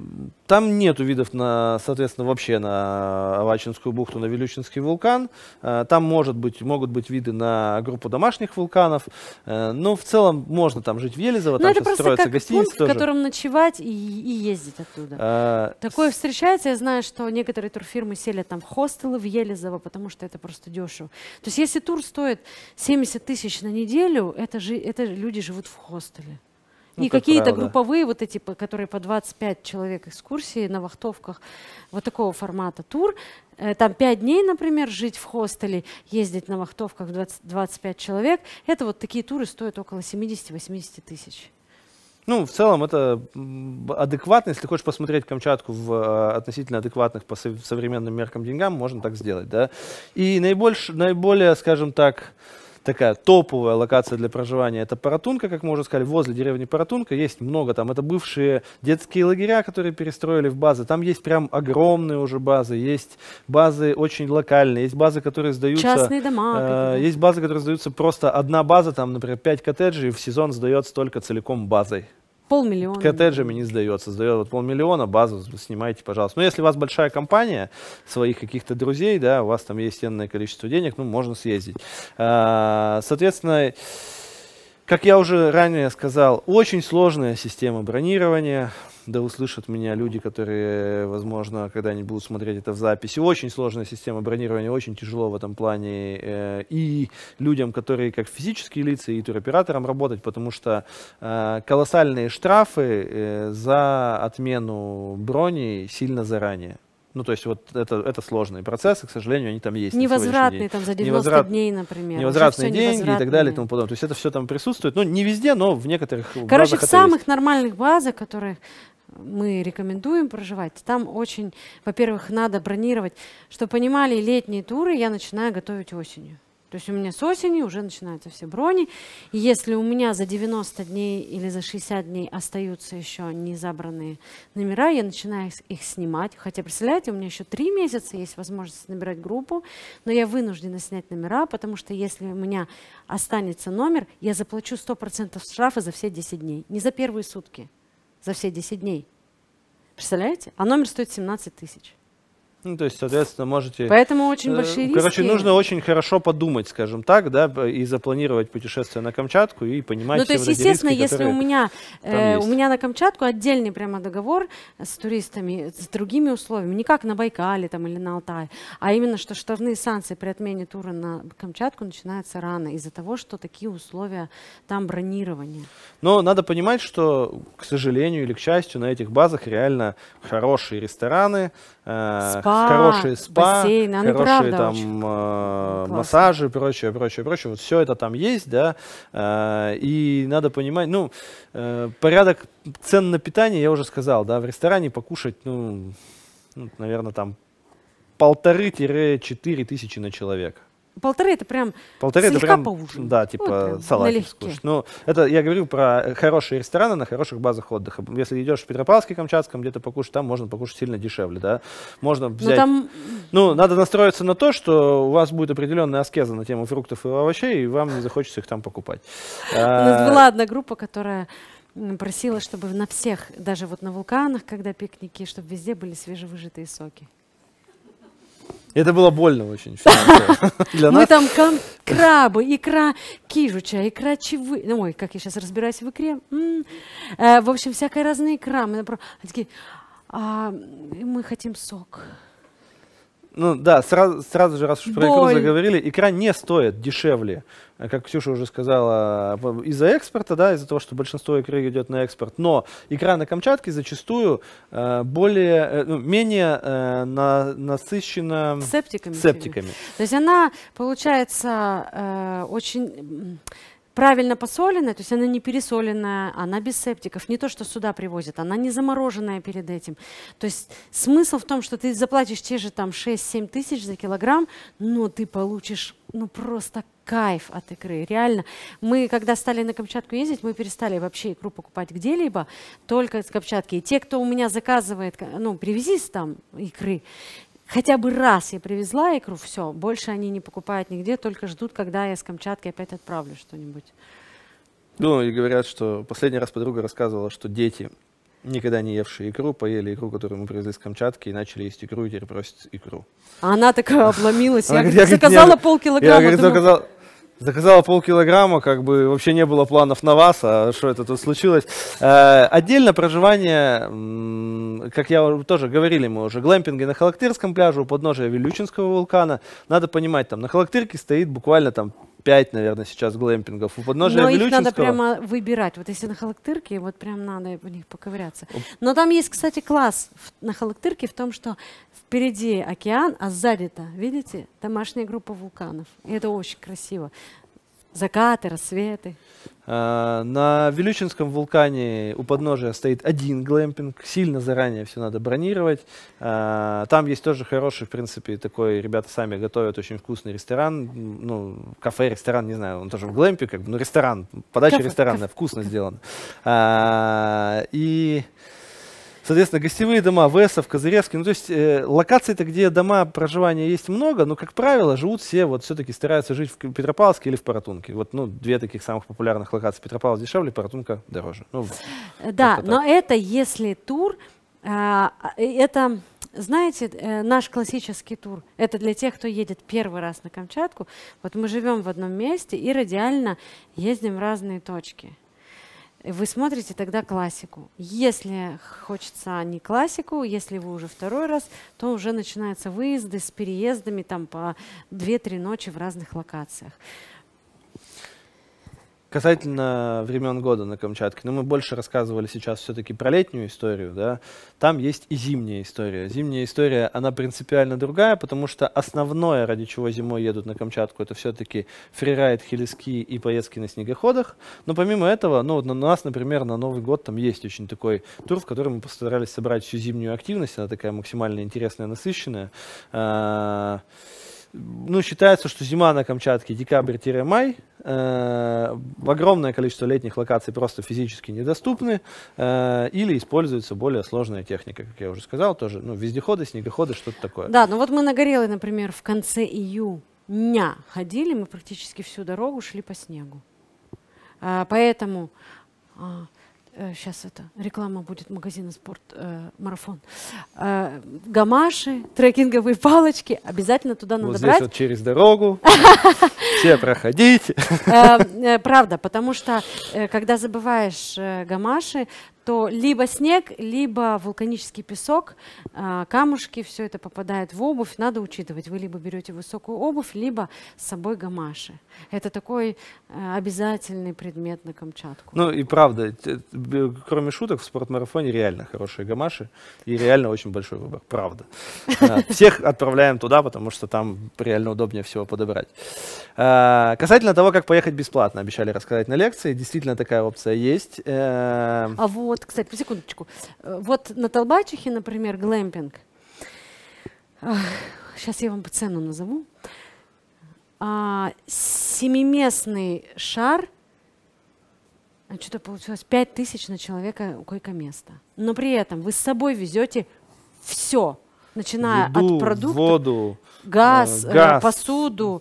там нету видов на, соответственно, вообще на Авачинскую бухту, на Вилючинский вулкан. Э, там можно Может быть, могут быть виды на группу домашних вулканов, э, но в целом можно там жить в Елизово, Ну, там это сейчас просто строятся как гостиницы пункт, тоже. в котором ночевать и, и ездить оттуда. А, Такое встречается. Я знаю, что некоторые турфирмы селят там в хостелы в Елизово, потому что это просто дешево. То есть если тур стоит семьдесят тысяч на неделю, это, же, это люди живут в хостеле. Ну, И как какие-то правило, да. групповые, вот эти, по- которые по двадцать пять человек экскурсии на вахтовках, вот такого формата тур. Э, Там пять дней, например, жить в хостеле, ездить на вахтовках двадцать, двадцать пять человек. Это вот такие туры стоят около семьдесят-восемьдесят тысяч. Ну, в целом это м, адекватно. Если хочешь посмотреть Камчатку в э, относительно адекватных по сов- современным меркам деньгам, можно так сделать, да. И наибольш, наиболее, скажем так, такая топовая локация для проживания — это Паратунка, как мы уже сказали, возле деревни Паратунка есть много там. Это бывшие детские лагеря, которые перестроили в базы. Там есть прям огромные уже базы, есть базы очень локальные, есть базы, которые сдаются... Частные дома. э, какие-то. есть базы, которые сдаются просто одна база, там, например, пять коттеджей, в сезон сдается только целиком базой. Полмиллиона. Коттеджами не сдается, сдает вот полмиллиона, базу снимайте, пожалуйста. Но если у вас большая компания, своих каких-то друзей, да, у вас там есть энное количество денег, ну, можно съездить. А, соответственно, как я уже ранее сказал, очень сложная система бронирования. Да услышат меня люди, которые, возможно, когда-нибудь будут смотреть это в записи. Очень сложная система бронирования, очень тяжело в этом плане э, и людям, которые как физические лица, и туроператорам работать, потому что э, колоссальные штрафы э, за отмену брони сильно заранее. Ну, то есть вот это, это сложные процессы, к сожалению, они там есть. на сегодняшний Невозвратные день. там за девяносто Невозврат- дней, например. Невозвратные Уже всё деньги и так далее и невозвратные. тому подобное. То есть это все там присутствует. Ну, не везде, но в некоторых Короче, базах в это самых есть. нормальных базах, которые мы рекомендуем проживать, там очень, во-первых, надо бронировать. Чтобы понимали, летние туры я начинаю готовить осенью. То есть у меня с осени уже начинаются все брони. И если у меня за девяносто дней или за шестьдесят дней остаются еще не забранные номера, я начинаю их- их снимать. Хотя, представляете, у меня еще три месяца есть возможность набирать группу, но я вынуждена снять номера, потому что если у меня останется номер, я заплачу сто процентов штрафа за все десять дней. Не за первые сутки, за все десять дней. Представляете? А номер стоит семнадцать тысяч. Ну, то есть, соответственно, можете... Поэтому очень э, большие Короче, риски. нужно очень хорошо подумать, скажем так, да, б- и запланировать путешествие на Камчатку и понимать Ну, все то есть, вот эти естественно, риски, если у которые меня, там э, у есть. меня на Камчатку отдельный прямо договор с туристами, с другими условиями, не как на Байкале там, или на Алтае, а именно, что штрафные санкции при отмене тура на Камчатку начинаются рано из-за того, что такие условия там бронирования. Но надо понимать, что, к сожалению или к счастью, на этих базах реально хорошие рестораны, э, Спа, хорошие спа, бассейны, они хорошие правда очень там э, классные. массажи, прочее, прочее, прочее. Вот все это там есть, да. Э, и надо понимать, ну, э, порядок цен на питание, я уже сказал, да, в ресторане покушать, ну, ну наверное, там полторы-четыре тысячи на человека. Полторы это прям Полторы это слегка прям, поужинать. да, Вот типа прям салатик налегке. скушать. Ну, это я говорю про хорошие рестораны на хороших базах отдыха. Если идешь в Петропавловске, Камчатском, где-то покушать, там можно покушать сильно дешевле, да. Можно Ну, взять... там Ну, надо настроиться на то, что у вас будет определенная аскеза на тему фруктов и овощей, и вам не захочется их там покупать. у нас была одна группа, которая м, просила, чтобы на всех, даже вот на вулканах, когда пикники, чтобы везде были свежевыжатые соки. Это было больно очень финансово для Мы нас. там кам- крабы, икра кижуча, икра чевы. Ну, ой, как я сейчас разбираюсь в икре. М. Э, в общем, всякая разная икра. Мы, напро- они такие, «А, мы хотим сок. Ну да, сразу, сразу же, раз уж про икру Боль. заговорили, икра не стоит дешевле, э, как Ксюша уже сказала, в- из-за экспорта, да, из-за того, что большинство икры идет на экспорт. Но икра на Камчатке зачастую э, более, э, ну, менее э, на- насыщена Септиками. септиками. То есть она, получается, э, очень м, правильно посоленная, то есть она не пересоленная, она без септиков. Не то, что сюда привозят, она не замороженная перед этим. То есть смысл в том, что ты заплатишь те же там шесть-семь тысяч за килограмм, но ты получишь ну просто кайф от икры. Реально. Мы, когда стали на Камчатку ездить, мы перестали вообще икру покупать где-либо, только с Камчатки. И те, кто у меня заказывает, ка- ну, привези там икры, хотя бы раз я привезла икру, все, больше они не покупают нигде, только ждут, когда я с Камчатки опять отправлю что-нибудь. Ну и говорят, что последний раз подруга рассказывала, что дети, никогда не евшие икру, поели икру, которую мы привезли с Камчатки, и начали есть икру, и теперь просят икру. А она такая обломилась. Она Я говорит, говорит, я, говорит, заказала не- полкилограмма. Я, говорит, думаю, заказал, заказала полкилограмма, как бы вообще не было планов на вас, а что это тут случилось. Э, отдельно проживание, м, как я уже- тоже говорили мы уже, глэмпинги на Халактырском пляже у подножия Вилючинского вулкана. Надо понимать, там на Халактырке стоит буквально там пять, наверное, сейчас глэмпингов. У подножия Но их Вилючинского... надо прямо выбирать. Вот если на Халактырке, вот прям надо в них поковыряться. Но там есть, кстати, класс в- на Халактырке в том, что впереди океан, а сзади-то, видите, домашняя группа вулканов. И это очень красиво. Закаты, рассветы. Э, На Вилючинском вулкане у подножия стоит один глэмпинг. Сильно заранее все надо бронировать. Э, Там есть тоже хороший, в принципе, такой, ребята сами готовят очень вкусный ресторан. м, Ну, кафе, ресторан, не знаю, он тоже в глэмпе, как бы, ну, ресторан, подача Кафе, ресторанная, кафе, вкусно сделано. Э, И... Соответственно, гостевые дома, Весов, Козыревский, ну то есть э, локаций-то, где дома проживания есть много, но, как правило, живут все, вот все-таки стараются жить в К- Петропавловске или в Паратунке. Вот, ну, две таких самых популярных локации. Петропавловск дешевле, Паратунка дороже. Ну, Э, Да, как-то но так. это если тур, а, а, это, знаете, э, наш классический тур, это для тех, кто едет первый раз на Камчатку. Вот мы живем в одном месте и радиально ездим в разные точки. Вы смотрите тогда классику. Если хочется не классику, если вы уже второй раз, то уже начинаются выезды с переездами там по две-три ночи в разных локациях. Касательно времен года на Камчатке, ну, мы больше рассказывали сейчас все-таки про летнюю историю, да, там есть и зимняя история. Зимняя история, она принципиально другая, потому что основное, ради чего зимой едут на Камчатку, это все-таки фрирайд, хелиски и поездки на снегоходах. Но помимо этого, ну, вот на нас, например, на Новый год там есть очень такой тур, в котором мы постарались собрать всю зимнюю активность, она такая максимально интересная, насыщенная. А, Ну, считается, что зима на Камчатке декабрь-май. Э, огромное количество летних локаций просто физически недоступны э, или используется более сложная техника, как я уже сказал, тоже, ну, вездеходы, снегоходы, что-то такое. Да, ну вот мы на Горелой, например, в конце июня ходили, мы практически всю дорогу шли по снегу. А, поэтому а, сейчас это, реклама будет магазина «Спорт э, Марафон». Э, гамаши, трекинговые палочки, обязательно туда надо Вот брать. здесь вот через дорогу, все проходите. Э, э, Правда, потому что э, когда забываешь э, гамаши, то либо снег, либо вулканический песок, э, камушки, все это попадает в обувь. Надо учитывать, вы либо берете высокую обувь, либо с собой гамаши. Это такой э, обязательный предмет на Камчатку. Ну и правда, т- б- кроме шуток, в спортмарафоне реально хорошие гамаши и реально очень большой выбор, правда. А, Всех отправляем туда, потому что там реально удобнее всего подобрать. А, Касательно того, как поехать бесплатно, обещали рассказать на лекции, действительно такая опция есть. Э, А вот, кстати, по секундочку. Э, Вот на Толбачихе, например, глэмпинг. Сейчас я вам цену назову. А, семиместный шар, а что-то получилось, пять тысяч на человека койко-место. Но при этом вы с собой везете все, начиная Еду, от продуктов, воду, газ, э, э, газ. посуду,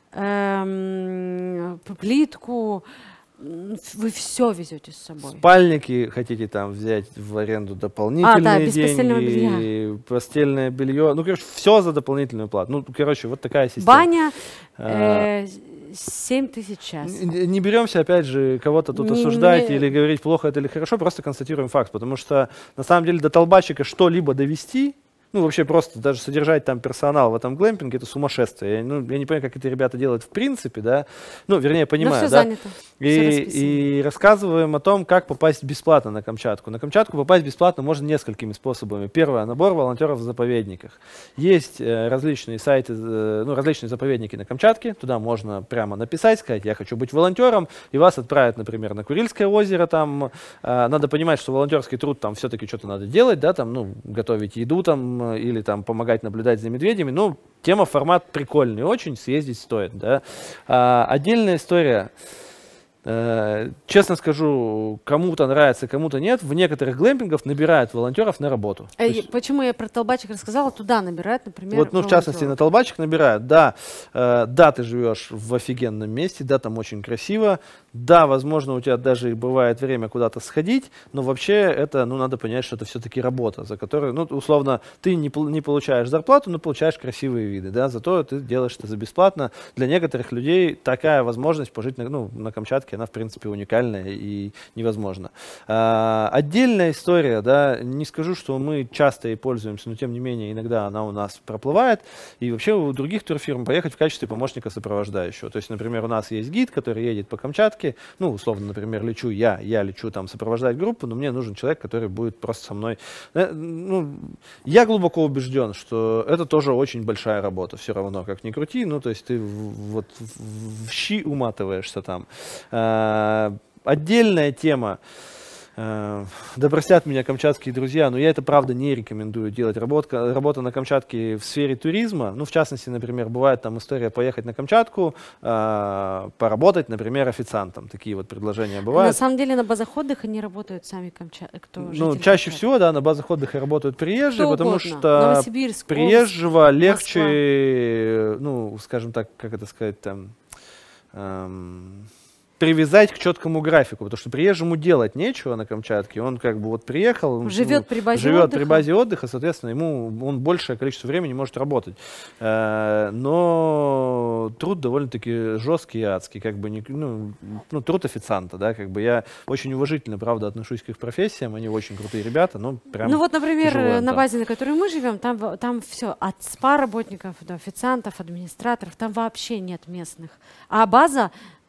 эм, п- плитку. М, Вы все везете с собой. спальники хотите там взять в аренду дополнительные А, да, без деньги, постельного белья. постельное белье, ну, короче, все за дополнительную плату. Ну, короче, вот такая система. Баня А, э, семь тысяч в час. Н- Не беремся, опять же, кого-то тут Не- осуждать не- или говорить, плохо это или хорошо, просто констатируем факт, потому что на самом деле до толбачика что-либо довести, ну вообще просто даже содержать там персонал в этом глэмпинге, это сумасшествие. Я, ну, я не понимаю, как это ребята делают в принципе, да, ну, вернее, понимаю, все да. занято. всё И, расписано. и рассказываем о том, как попасть бесплатно на Камчатку. На Камчатку попасть бесплатно можно несколькими способами. Первое — набор волонтеров в заповедниках. Есть э, различные сайты, э, ну, различные заповедники на Камчатке. Туда можно прямо написать, сказать: я хочу быть волонтером, и вас отправят, например, на Курильское озеро. Там э, надо понимать, что волонтерский труд там все-таки что-то надо делать, да, там, ну, готовить еду там э, или там помогать наблюдать за медведями. Ну, тема, формат прикольный, очень съездить стоит, да. А, отдельная история. Э, Честно скажу, кому-то нравится, кому-то нет. В некоторых глэмпингах набирают волонтеров на работу. Э, То есть, Почему я про Толбачик рассказала? Туда набирают, например, вот, ну, в частности, на волонтеров. Толбачик набирают. Да, э, да, ты живешь в офигенном месте, да, там очень красиво, да, возможно, у тебя даже и бывает время куда-то сходить, но вообще это, ну, надо понять, что это все-таки работа, за которую, ну, условно, ты не, пол- не получаешь зарплату, но получаешь красивые виды, да, зато ты делаешь это за бесплатно. Для некоторых людей такая возможность пожить на, ну, на Камчатке, она, в принципе, уникальная и невозможна. А, отдельная история, да, не скажу, что мы часто ей пользуемся, но, тем не менее, иногда она у нас проплывает, и вообще у других турфирм поехать в качестве помощника сопровождающего. То есть, например, у нас есть гид, который едет по Камчатке, ну, условно, например, лечу я, я лечу там сопровождать группу, но мне нужен человек, который будет просто со мной. Э, Ну, я глубоко убежден, что это тоже очень большая работа, все равно, как ни крути, ну, то есть ты в- вот в в щи уматываешься там. А, Отдельная тема. Э, Да простят меня камчатские друзья, но я это правда не рекомендую делать. Работа, работа на Камчатке в сфере туризма, ну в частности, например, бывает там история поехать на Камчатку, э, поработать, например, официантом. Такие вот предложения На бывают. самом деле на базах отдыха не работают сами камчатки. Кто Ну, жители чаще Камчатки. всего, да, на базах отдыха работают приезжие, Кто потому угодно. что Новосибирск, приезжего Омск, легче, Москва. э, ну, скажем так, как это сказать, там, эм, привязать к четкому графику, потому что приезжему делать нечего на Камчатке, он как бы вот приехал, он, Живет ну, при базе живет отдыха. при базе отдыха, соответственно, ему он большее количество времени может работать. Э, но труд довольно-таки жесткий и адский, как бы, не, ну, ну, труд официанта, да, как бы я очень уважительно, правда, отношусь к их профессиям, они очень крутые ребята, но прям Ну вот, например, тяжело, на да. базе, на которой мы живем, там, в- там все от спа-работников до официантов, администраторов, там вообще нет местных. А база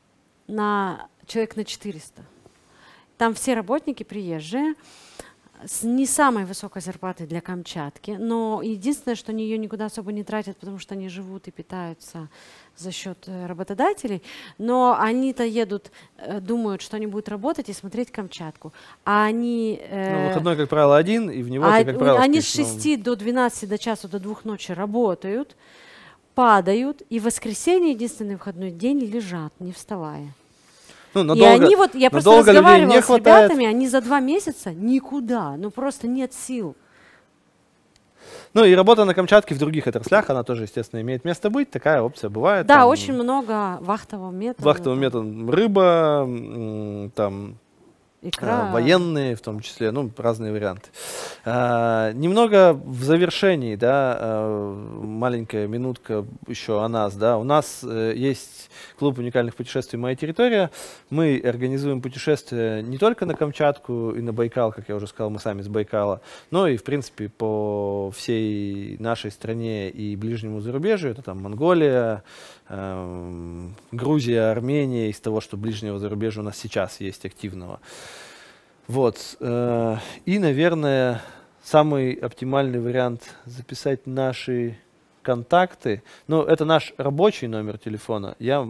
на человек на четыреста. Там все работники приезжие, с не самой высокой зарплатой для Камчатки, но единственное, что они ее никуда особо не тратят, потому что они живут и питаются за счет э, работодателей, но они-то едут, э, думают, что они будут работать и смотреть Камчатку, а они... э, Ну, выходной, как правило, один, и в него а ты, как правило, они с спишь, ну, шести до двенадцати, до часу, до двух ночи работают, падают, и в воскресенье, единственный выходной день, лежат, не вставая. ну, И надолго, они вот, я просто надолго людей разговаривала не с хватает. ребятами, они за два месяца никуда, ну просто нет сил. Ну и работа на Камчатке в других отраслях, она тоже, естественно, имеет место быть. Такая опция бывает. Да, там очень много вахтового метода. Вахтовый метод рыба, м, там икра. военные в том числе, ну, разные варианты. А, немного в завершении, да, а, маленькая минутка еще о нас, да. У нас а, есть клуб уникальных путешествий «Моя территория». Мы организуем путешествия не только на Камчатку и на Байкал, как я уже сказал, мы сами с Байкала, но и, в принципе, по всей нашей стране и ближнему зарубежью. Это там Монголия, э, Грузия, Армения, из того, что ближнего зарубежья у нас сейчас есть активного. Вот. Э, и, наверное, самый оптимальный вариант записать наши контакты. Ну, это наш рабочий номер телефона. Я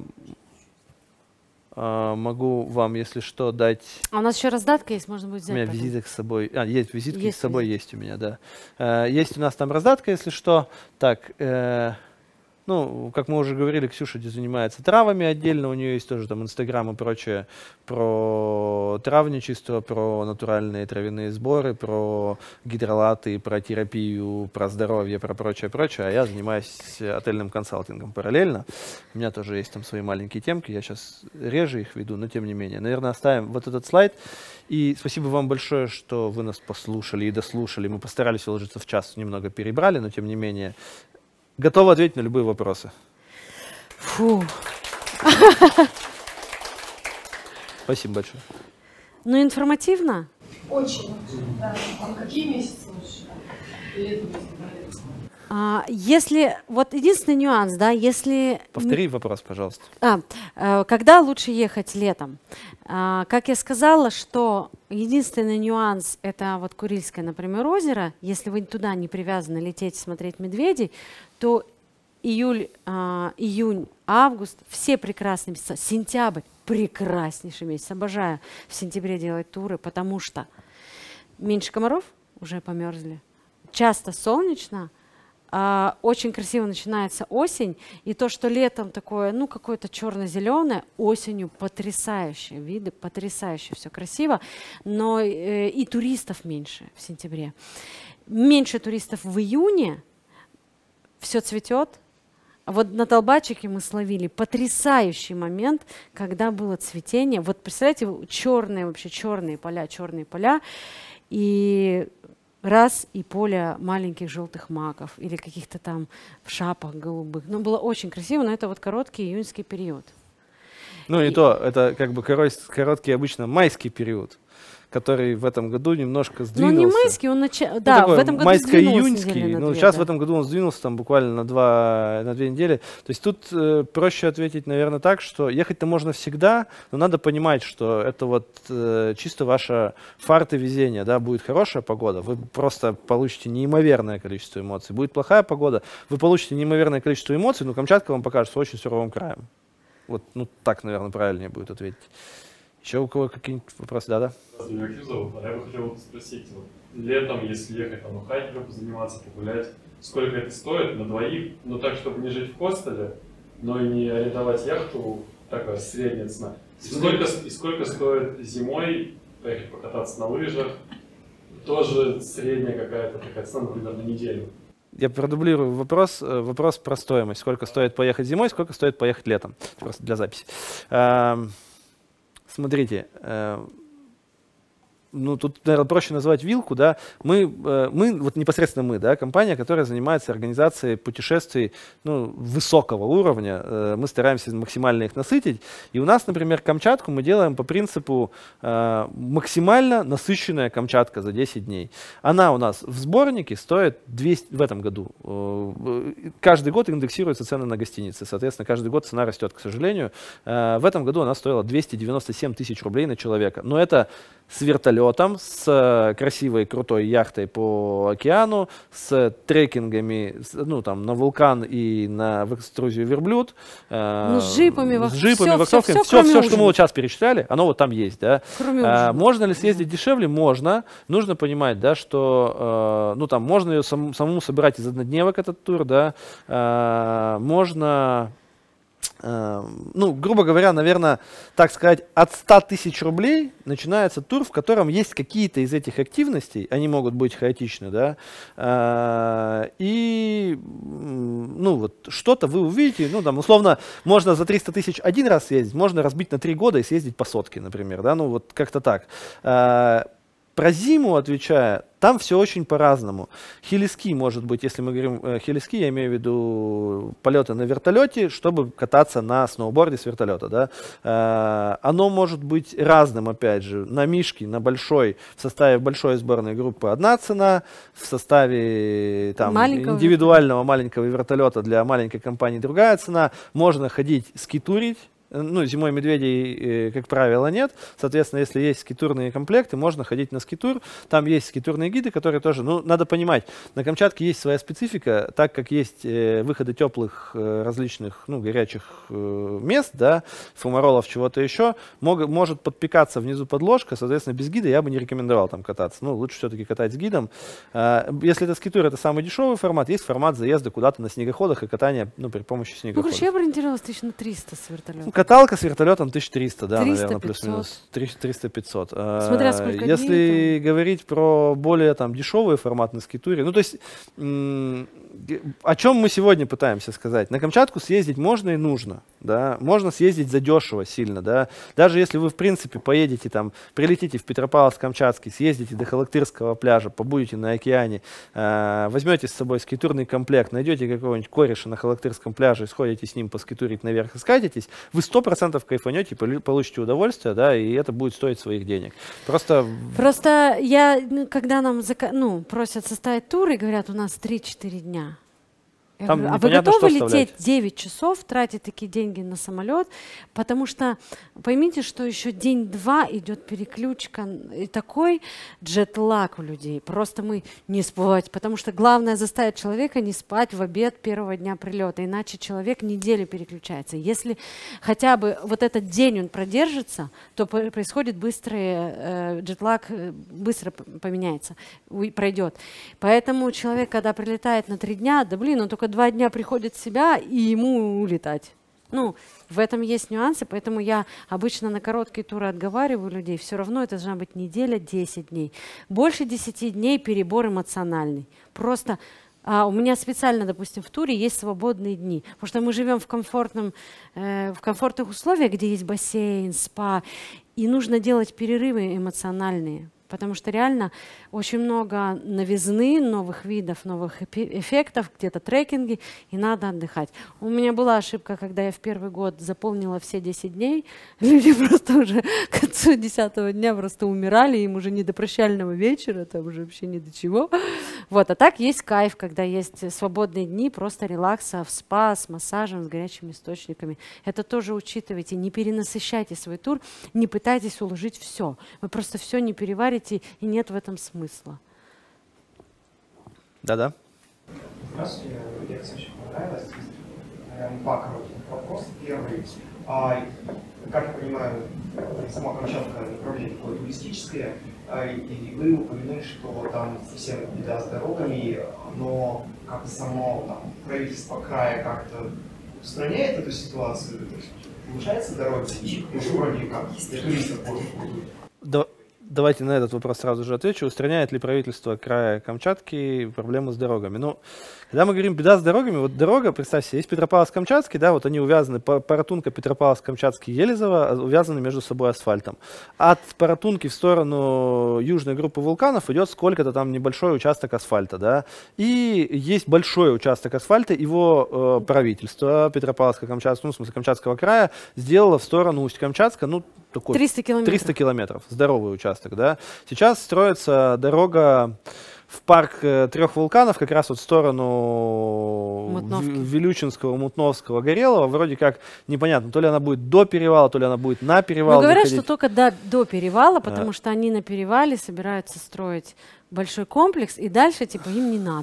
э, могу вам, если что, дать... А у нас еще раздатка есть, можно будет взять. У меня потом. визиток с собой. А, есть визитки Есть с собой, визит. есть у меня, да. Э, есть у нас там раздатка, если что. Так, э, ну, как мы уже говорили, Ксюша занимается травами отдельно, у нее есть тоже там Инстаграм и прочее про травничество, про натуральные травяные сборы, про гидролаты, про терапию, про здоровье, про прочее, прочее. А я занимаюсь отельным консалтингом параллельно. У меня тоже есть там свои маленькие темки, я сейчас реже их веду, но тем не менее. Наверное, оставим вот этот слайд. И спасибо вам большое, что вы нас послушали и дослушали. Мы постарались уложиться в час, немного перебрали, но тем не менее. Готова ответить на любые вопросы. Фу. Спасибо большое. Ну, информативно. Очень. Да. А какие месяцы лучше? Летом, если нравится. А, если, вот единственный нюанс, да, если... Повтори вопрос, пожалуйста. А, э, когда лучше ехать летом? А, как я сказала, что единственный нюанс — это вот Курильское, например, озеро. Если вы туда не привязаны лететь смотреть медведей, то июль, а, июнь, август — все прекрасные месяца. Сентябрь — прекраснейший месяц. Обожаю в сентябре делать туры, потому что меньше комаров, уже померзли, часто солнечно, а, очень красиво начинается осень, и то, что летом такое, ну, какое-то черно-зеленое, осенью потрясающие виды, потрясающе все красиво, но э, и туристов меньше в сентябре. Меньше туристов в июне, все цветет. Вот на Толбачике мы словили потрясающий момент, когда было цветение. Вот представляете, черные, вообще черные поля, черные поля, и раз и поле маленьких желтых маков или каких-то там в шапах голубых. Ну, было очень красиво, но это вот короткий июньский период. Ну и, И- то, это как бы корос- короткий обычно майский период, который в этом году немножко Ну, сдвинулся. не майский, он нача... Ну, да, такой в этом году сдвинулся майско-июньский, недели на ну, две, сейчас да. в этом году он сдвинулся там буквально на, два, на две недели. То есть тут э, проще ответить, наверное, так, что ехать-то можно всегда, но надо понимать, что это вот э, чисто ваша фарт и везение, да, будет хорошая погода, вы просто получите неимоверное количество эмоций. Будет плохая погода, вы получите неимоверное количество эмоций, но Камчатка вам покажется очень суровым краем. Вот, ну, так, наверное, правильнее будет ответить. Еще у кого какие-нибудь вопросы? Да-да. Меня Ксюша зовут, а я бы хотел вот спросить, вот, летом, если ехать там, ну, хайкингом позаниматься, погулять, сколько это стоит на двоих, ну так, чтобы не жить в хостеле, но и не арендовать яхту, такая средняя цена. И сколько, и сколько стоит зимой поехать покататься на лыжах, тоже средняя какая-то такая цена, например, на неделю. Я продублирую вопрос. э, Вопрос про стоимость. Сколько стоит поехать зимой, сколько стоит поехать летом. Просто для записи. Эм, Смотрите, э, ну тут, наверное, проще назвать вилку, да. Мы, э, мы, вот непосредственно мы, да, компания, которая занимается организацией путешествий, ну, высокого уровня. Э, мы стараемся максимально их насытить. И у нас, например, Камчатку мы делаем по принципу э, максимально насыщенная Камчатка за десять дней. Она у нас в сборнике стоит двести в этом году. Э, каждый год индексируются цены на гостиницы. Соответственно, каждый год цена растет, к сожалению. Э, в этом году она стоила двести девяносто семь тысяч рублей на человека. Но это с вертолетом, с э, красивой крутой яхтой по океану, с трекингами, с, ну там на вулкан и на в экструзию верблюд, э, Ну, с джипами, с джипами, всё, вахтовками, всё, все, кроме все, что мы ужина. вот сейчас перечисляли, оно вот там есть, да. Кроме А, ужина. можно ли съездить дешевле? Можно. Нужно понимать, да, что, э, ну там можно ее сам- самому собирать из однодневок этот тур, да. А, можно э, ну, грубо говоря, наверное, так сказать, от ста тысяч рублей начинается тур, в котором есть какие-то из этих активностей, они могут быть хаотичны, да, э, и, ну, вот, что-то вы увидите, ну, там, условно, можно за триста тысяч один раз съездить, можно разбить на три года и съездить по сотке, например, да, ну, вот как-то так. Э, Про зиму, отвечая, там все очень по-разному. Хелиски, может быть, если мы говорим э, хелиски, я имею в виду полеты на вертолете, чтобы кататься на сноуборде с вертолета. Да? Э, оно может быть разным, опять же. На мишке, на большой, в составе большой сборной группы одна цена, в составе там, Маленького индивидуального маленького вертолета для маленькой компании другая цена. Можно ходить скитурить. Ну, зимой медведей, э, как правило, нет. Соответственно, если есть скитурные комплекты, можно ходить на скитур. Там есть скитурные гиды, которые тоже... Ну, надо понимать, на Камчатке есть своя специфика, так как есть э, выходы теплых э, различных, ну, горячих э, мест, да, фумаролов, чего-то еще, мог, может подпекаться внизу подложка, соответственно, без гида я бы не рекомендовал там кататься. Ну, лучше все-таки катать с гидом. Э, если это скитур, это самый дешевый формат, есть формат заезда куда-то на снегоходах и катания, ну, при помощи Ну, снегоходов. короче, я бы ориентировалась тысяч на триста с вертолета. Каталка с вертолетом тысяча триста, да, триста, наверное, пятьсот. плюс-минус триста пятьсот. Смотря сколько дней Если говорить про более там дешевые форматы на скитуре, ну то есть м- о чем мы сегодня пытаемся сказать? На Камчатку съездить можно и нужно, да, можно съездить задешево сильно, да, даже если вы в принципе поедете там, прилетите в Петропавловск-Камчатский, съездите до Халактырского пляжа, побудете на океане, э- возьмете с собой скитурный комплект, найдете какого-нибудь кореша на Халактырском пляже и сходите с ним поскитурить наверх и скатитесь, вы сто процентов кайфанете, получите удовольствие, да, и это будет стоить своих денег. Просто... Просто я, ну, когда нам зака- ну, просят составить тур и говорят, у нас три-четыре дня. Я Там говорю, а вы непонятно, готовы что лететь вставлять. девять часов, тратить такие деньги на самолет? Потому что поймите, что еще день-два идет переключка, и такой джетлаг у людей. Просто мы не спать, потому что главное заставить человека не спать в обед первого дня прилета, иначе человек неделю переключается. Если хотя бы вот этот день он продержится, то по- происходит быстрый э, джетлаг, э, быстро п- поменяется, уй- пройдет. Поэтому человек, когда прилетает на три дня, да блин, он только два дня приходит в себя, и ему улетать. Ну, в этом есть нюансы, поэтому я обычно на короткие туры отговариваю людей. Все равно это должна быть неделя, десять дней. Больше десяти дней перебор эмоциональный. Просто а, у меня специально, допустим, в туре есть свободные дни, потому что мы живем в, комфортном, э, в комфортных условиях, где есть бассейн, спа, и нужно делать перерывы эмоциональные. Потому что реально очень много новизны, новых видов, новых эпи- эффектов, где-то трекинги, и надо отдыхать. У меня была ошибка, когда я в первый год заполнила все десять дней, люди просто уже к концу десятого дня просто умирали, им уже не до прощального вечера, там уже вообще ни до чего. Вот, а так есть кайф, когда есть свободные дни, просто релакса в спа, с массажем, с горячими источниками. Это тоже учитывайте, не перенасыщайте свой тур, не пытайтесь уложить все. Вы просто все не переварите, и нет в этом смысла. Да-да. Здравствуйте, лекция очень понравилась. Наверное, два коротких вопроса. Первый. А, как я понимаю, сама Камчатка направление такое туристическое, а, и вы упомянули, что там совсем беда с дорогами, но как само там, правительство края как-то устраняет эту ситуацию? То есть улучшается дороги? И ну, вроде как для туристов будут. Да, давайте на этот вопрос сразу же отвечу. Устраняет ли правительство края Камчатки проблемы с дорогами? Ну, когда мы говорим беда с дорогами, вот дорога, представьте себе, есть Петропавловск-Камчатский, да, вот они увязаны, Паратунка, Петропавловск-Камчатский, Елизово, увязаны между собой асфальтом. От Паратунки в сторону южной группы вулканов идет сколько-то там небольшой участок асфальта, да, и есть большой участок асфальта, его э, правительство Петропавловска-Камчатского, ну, в смысле, Камчатского края, сделало в сторону Усть-Камчатска, ну, такой триста километров. триста километров, здоровый участок, да. Сейчас строится дорога в парк э, трех вулканов, как раз вот в сторону Мутновки. В- Вилючинского, Мутновского, Горелого. Вроде как непонятно, то ли она будет до перевала, то ли она будет на перевал. Но говорят, заходить. что только до, до перевала, потому А. что они на перевале собираются строить большой комплекс, и дальше типа им не надо.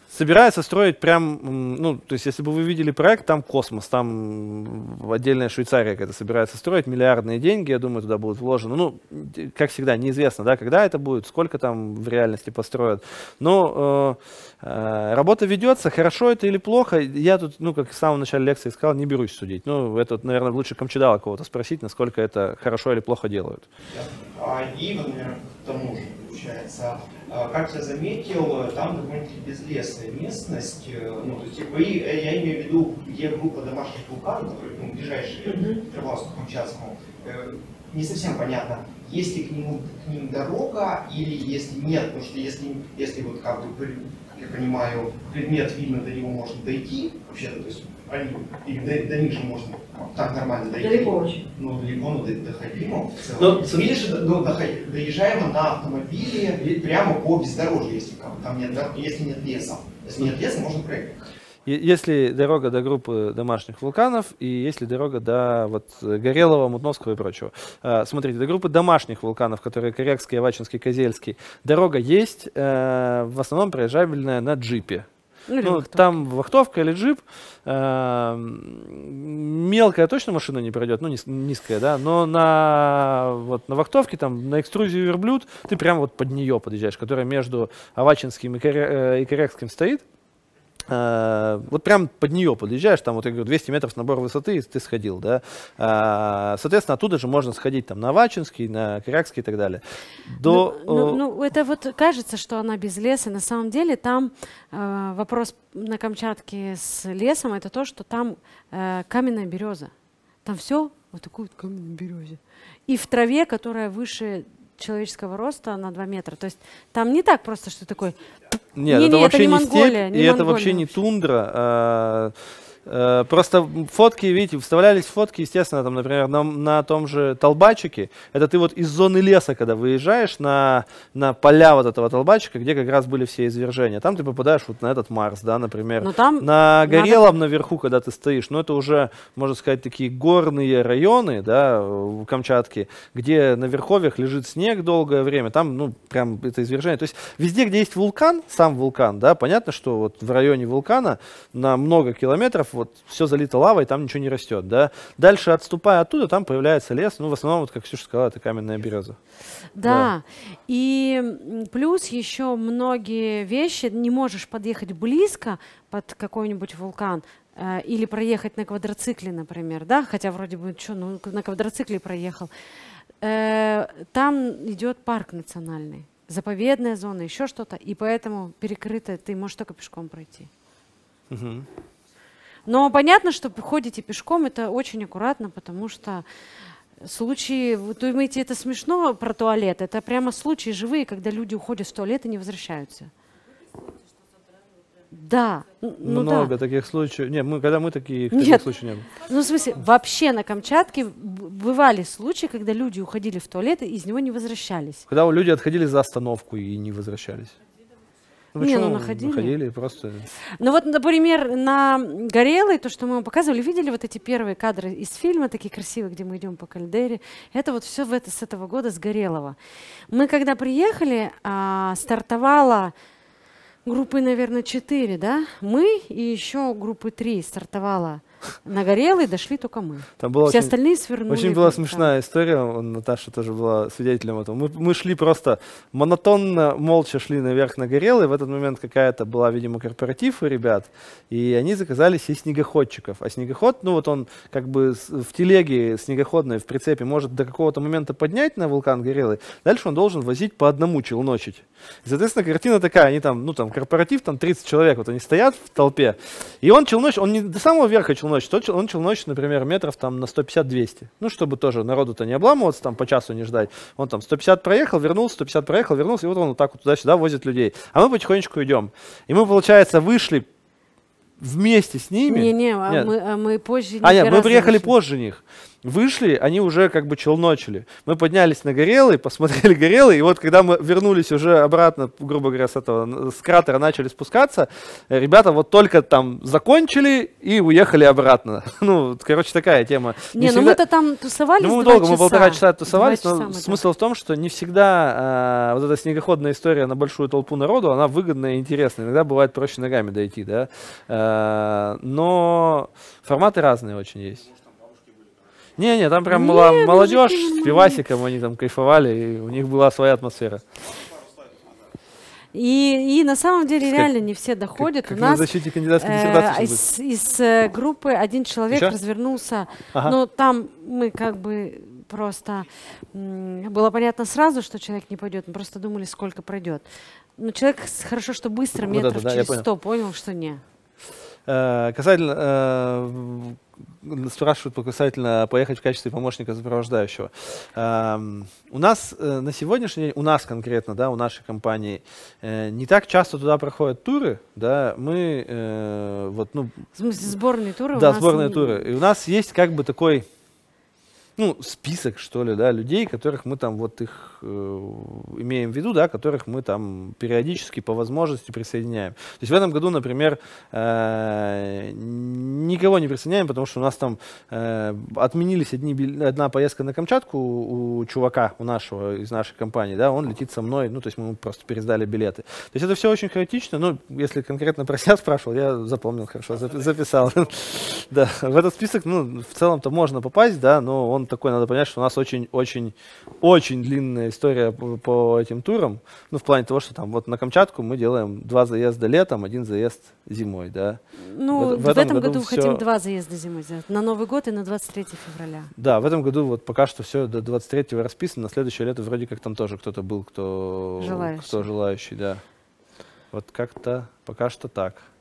Собирается строить прям, м, ну, то есть, если бы вы видели проект, там космос, там м, отдельная Швейцария какая-то собирается строить, миллиардные деньги, я думаю, туда будут вложены. Ну, д- как всегда, неизвестно, да, когда это будет, сколько там в реальности построят. Но э, э, работа ведется, хорошо это или плохо. Я тут, ну, как в самом начале лекции сказал, не берусь судить. Ну, это, наверное, лучше Камчедала кого-то спросить, насколько это хорошо или плохо делают. А, И, вот, наверное, к тому же, получается, а, как я заметил, там довольно-таки безлесная местность, э, ну, то есть вы, э, я имею в виду, где группа домашних вулканов, которые, ну, ближайшие к Петропавловску-Камчатскому, э, не совсем понятно, есть ли к, нему, к ним дорога или если нет, потому что если, если вот как бы, при- как я понимаю, предмет видно, до него можно дойти, вообще-то, то есть они, или до, до них же можно так нормально дойти. Далеко очень. Ну, далеко, но до- доходимо. в целом. Ну, Или же ну, доход- доезжаем на автомобиле прямо по бездорожью, если как бы там нет, дор- если нет леса. Если нет леса, можно проехать. Е- Если дорога до группы домашних вулканов и если дорога до вот, Горелого, Мутновского и прочего. А, Смотрите, до группы домашних вулканов, которые Корякский, Авачинский, Козельский, дорога есть, э, в основном проезжабельная на джипе. Ну, или Ну, вахтовка. там вахтовка или джип. э, Мелкая точно машина не пройдет, ну, низ- низкая, да, но на, вот, на вахтовке, там, на экструзию верблюд, ты прямо вот под нее подъезжаешь, которая между Авачинским и, Коря- э, и Корякским стоит. Э, Вот прям под нее подъезжаешь, там вот я говорю, двести метров набор высоты, и ты сходил, да. А, Соответственно, оттуда же можно сходить там на Авачинский, на Корякский и так далее. До, Ну, ну, э, ну, это вот кажется, что она без леса. На самом деле там э, вопрос на Камчатке с лесом это то, что там э, каменная береза. Там все вот такой вот каменной березе. И в траве, которая выше человеческого роста на два метра. То есть там не так просто, что такой... Нет, Не, это не, вообще это не не Монголия, степь, не и это Монголия вообще не вообще. тундра. а, э, Просто фотки, видите, вставлялись фотки, естественно, там, например, на, на том же Толбачике. Это ты вот из зоны леса, когда выезжаешь на, на поля вот этого Толбачика, где как раз были все извержения. Там ты попадаешь вот на этот Марс, да, например. Но там На надо- Горелом наверху, когда ты стоишь, ну это уже, можно сказать, такие горные районы, да, в Камчатке, где на верховьях лежит снег долгое время, там, ну, прям это извержение. То есть везде, где есть вулкан, сам вулкан, да, понятно, что вот в районе вулкана на много километров вот все залито лавой, там ничего не растет, да. Дальше, отступая оттуда, там появляется лес, ну, в основном, вот как Ксюша сказала, это каменная береза. Да. И м, плюс еще многие вещи не можешь подъехать близко под какой-нибудь вулкан э, или проехать на квадроцикле, например, да, хотя вроде бы что, ну на квадроцикле проехал. Э, там идет парк национальный, заповедная зона, еще что-то, и поэтому перекрыто, ты можешь только пешком пройти. Мгм. Но понятно, что ходите пешком, это очень аккуратно, потому что случаи, вы думаете, это смешно про туалет, это прямо случаи живые, когда люди уходят в туалет и не возвращаются. Да, н- ну Много да. таких случаев. Нет, мы, когда мы таких, Нет. таких случаев не было. Ну, в смысле, вообще на Камчатке б- бывали случаи, когда люди уходили в туалет и из него не возвращались. Когда у люди отходили за остановку и не возвращались. Ну, Не, ну, почему? находили. Находили, просто... Ну вот, например, на Горелой, то, что мы вам показывали, видели вот эти первые кадры из фильма, такие красивые, где мы идем по кальдере. Это вот все в это, с этого года, с Горелого. Мы когда приехали, а, стартовала группы, наверное, четыре, да? Мы и еще группы три стартовала на Горелой, дошли только мы. Там было Все очень- остальные свернули. Очень была в- там. смешная история, он, Наташа тоже была свидетелем этого. Мы, мы шли просто монотонно, молча шли наверх на Горелый. В этот момент какая-то была, видимо, корпоратив у ребят, и они заказали себе снегоходчиков. А снегоход, ну вот он как бы с- в телеге снегоходной, в прицепе, может до какого-то момента поднять на вулкан Горелый, дальше он должен возить по одному челночить. И, соответственно, картина такая, они там, ну там корпоратив, там тридцать человек, вот они стоят в толпе, и он челночит, он не до самого верха челночит, то чел- он челночит, например, метров там на сто пятьдесят - двести. Ну, чтобы тоже народу-то не обламываться, там по часу не ждать. Он там сто пятьдесят проехал, вернулся, сто пятьдесят проехал, вернулся, и вот он вот так вот туда-сюда возит людей. А мы потихонечку идем. И мы, получается, вышли вместе с ними. Не-не, а Нет. мы, а мы позже. А, нет, мы гораздо приехали вышли. позже них. вышли, они уже как бы челночили. Мы поднялись на Горелый, посмотрели Горелый, и вот когда мы вернулись уже обратно, грубо говоря, с этого, с кратера начали спускаться, ребята вот только там закончили и уехали обратно. Ну, короче, такая тема. Не, не всегда... ну мы-то там тусовались Ну, мы два долго, часа. мы полтора часа тусовались, Два но часа мы смысл в том, что не всегда э, вот эта снегоходная история на большую толпу народу, она выгодная и интересная. Иногда бывает проще ногами дойти, да. Э, но форматы разные очень есть. Не-не, там прям Не, была мужики молодежь с нормальные. пивасиком, они там кайфовали, и у них была своя атмосфера. И, и на самом деле Как- реально не все доходят. Как У на нас защите кандидатской э, диссертации сейчас будет. из, из э, группы один человек Ещё? развернулся. Ага. Но там мы как бы просто... м, Было понятно сразу, что человек не пойдет. Мы просто думали, сколько пройдет. Но человек с- хорошо, что быстро, Вот метров это, да, я через понял. сто понял, что не. Э, Касательно, э, в- спрашивают по касательно поехать в качестве помощника сопровождающего. Эм, У нас э, на сегодняшний день, у нас конкретно, да, у нашей компании, э, не так часто туда проходят туры, да, мы э, вот, ну, В смысле, сборные туры у да, нас сборные не- туры. И у нас есть как бы такой, ну, список, что ли, да, людей, которых мы там вот их э, имеем в виду, да, которых мы там периодически по возможности присоединяем. То есть в этом году, например, э, никого не присоединяем, потому что у нас там э, отменились одни, бил- одна поездка на Камчатку у, у чувака, у нашего, из нашей компании, да, он летит со мной, ну, то есть мы ему просто пересдали билеты. То есть это все очень хаотично, ну, если конкретно про себя спрашивал, я запомнил хорошо, запи- записал. Да, в этот список, ну, в целом-то можно попасть, да, но он такой, надо понять, что у нас очень-очень-очень длинная история по, по этим турам, ну, в плане того, что там вот на Камчатку мы делаем два заезда летом, один заезд зимой, да. Ну, В- в, в этом этом году году всё- хотим два заезда зимой сделать. На Новый год и на двадцать третье февраля. Да, в этом году вот пока что все до двадцать третьего расписано, на следующее лето вроде как там тоже кто-то был, кто Желающий. кто желающий, да. Вот как-то пока что так.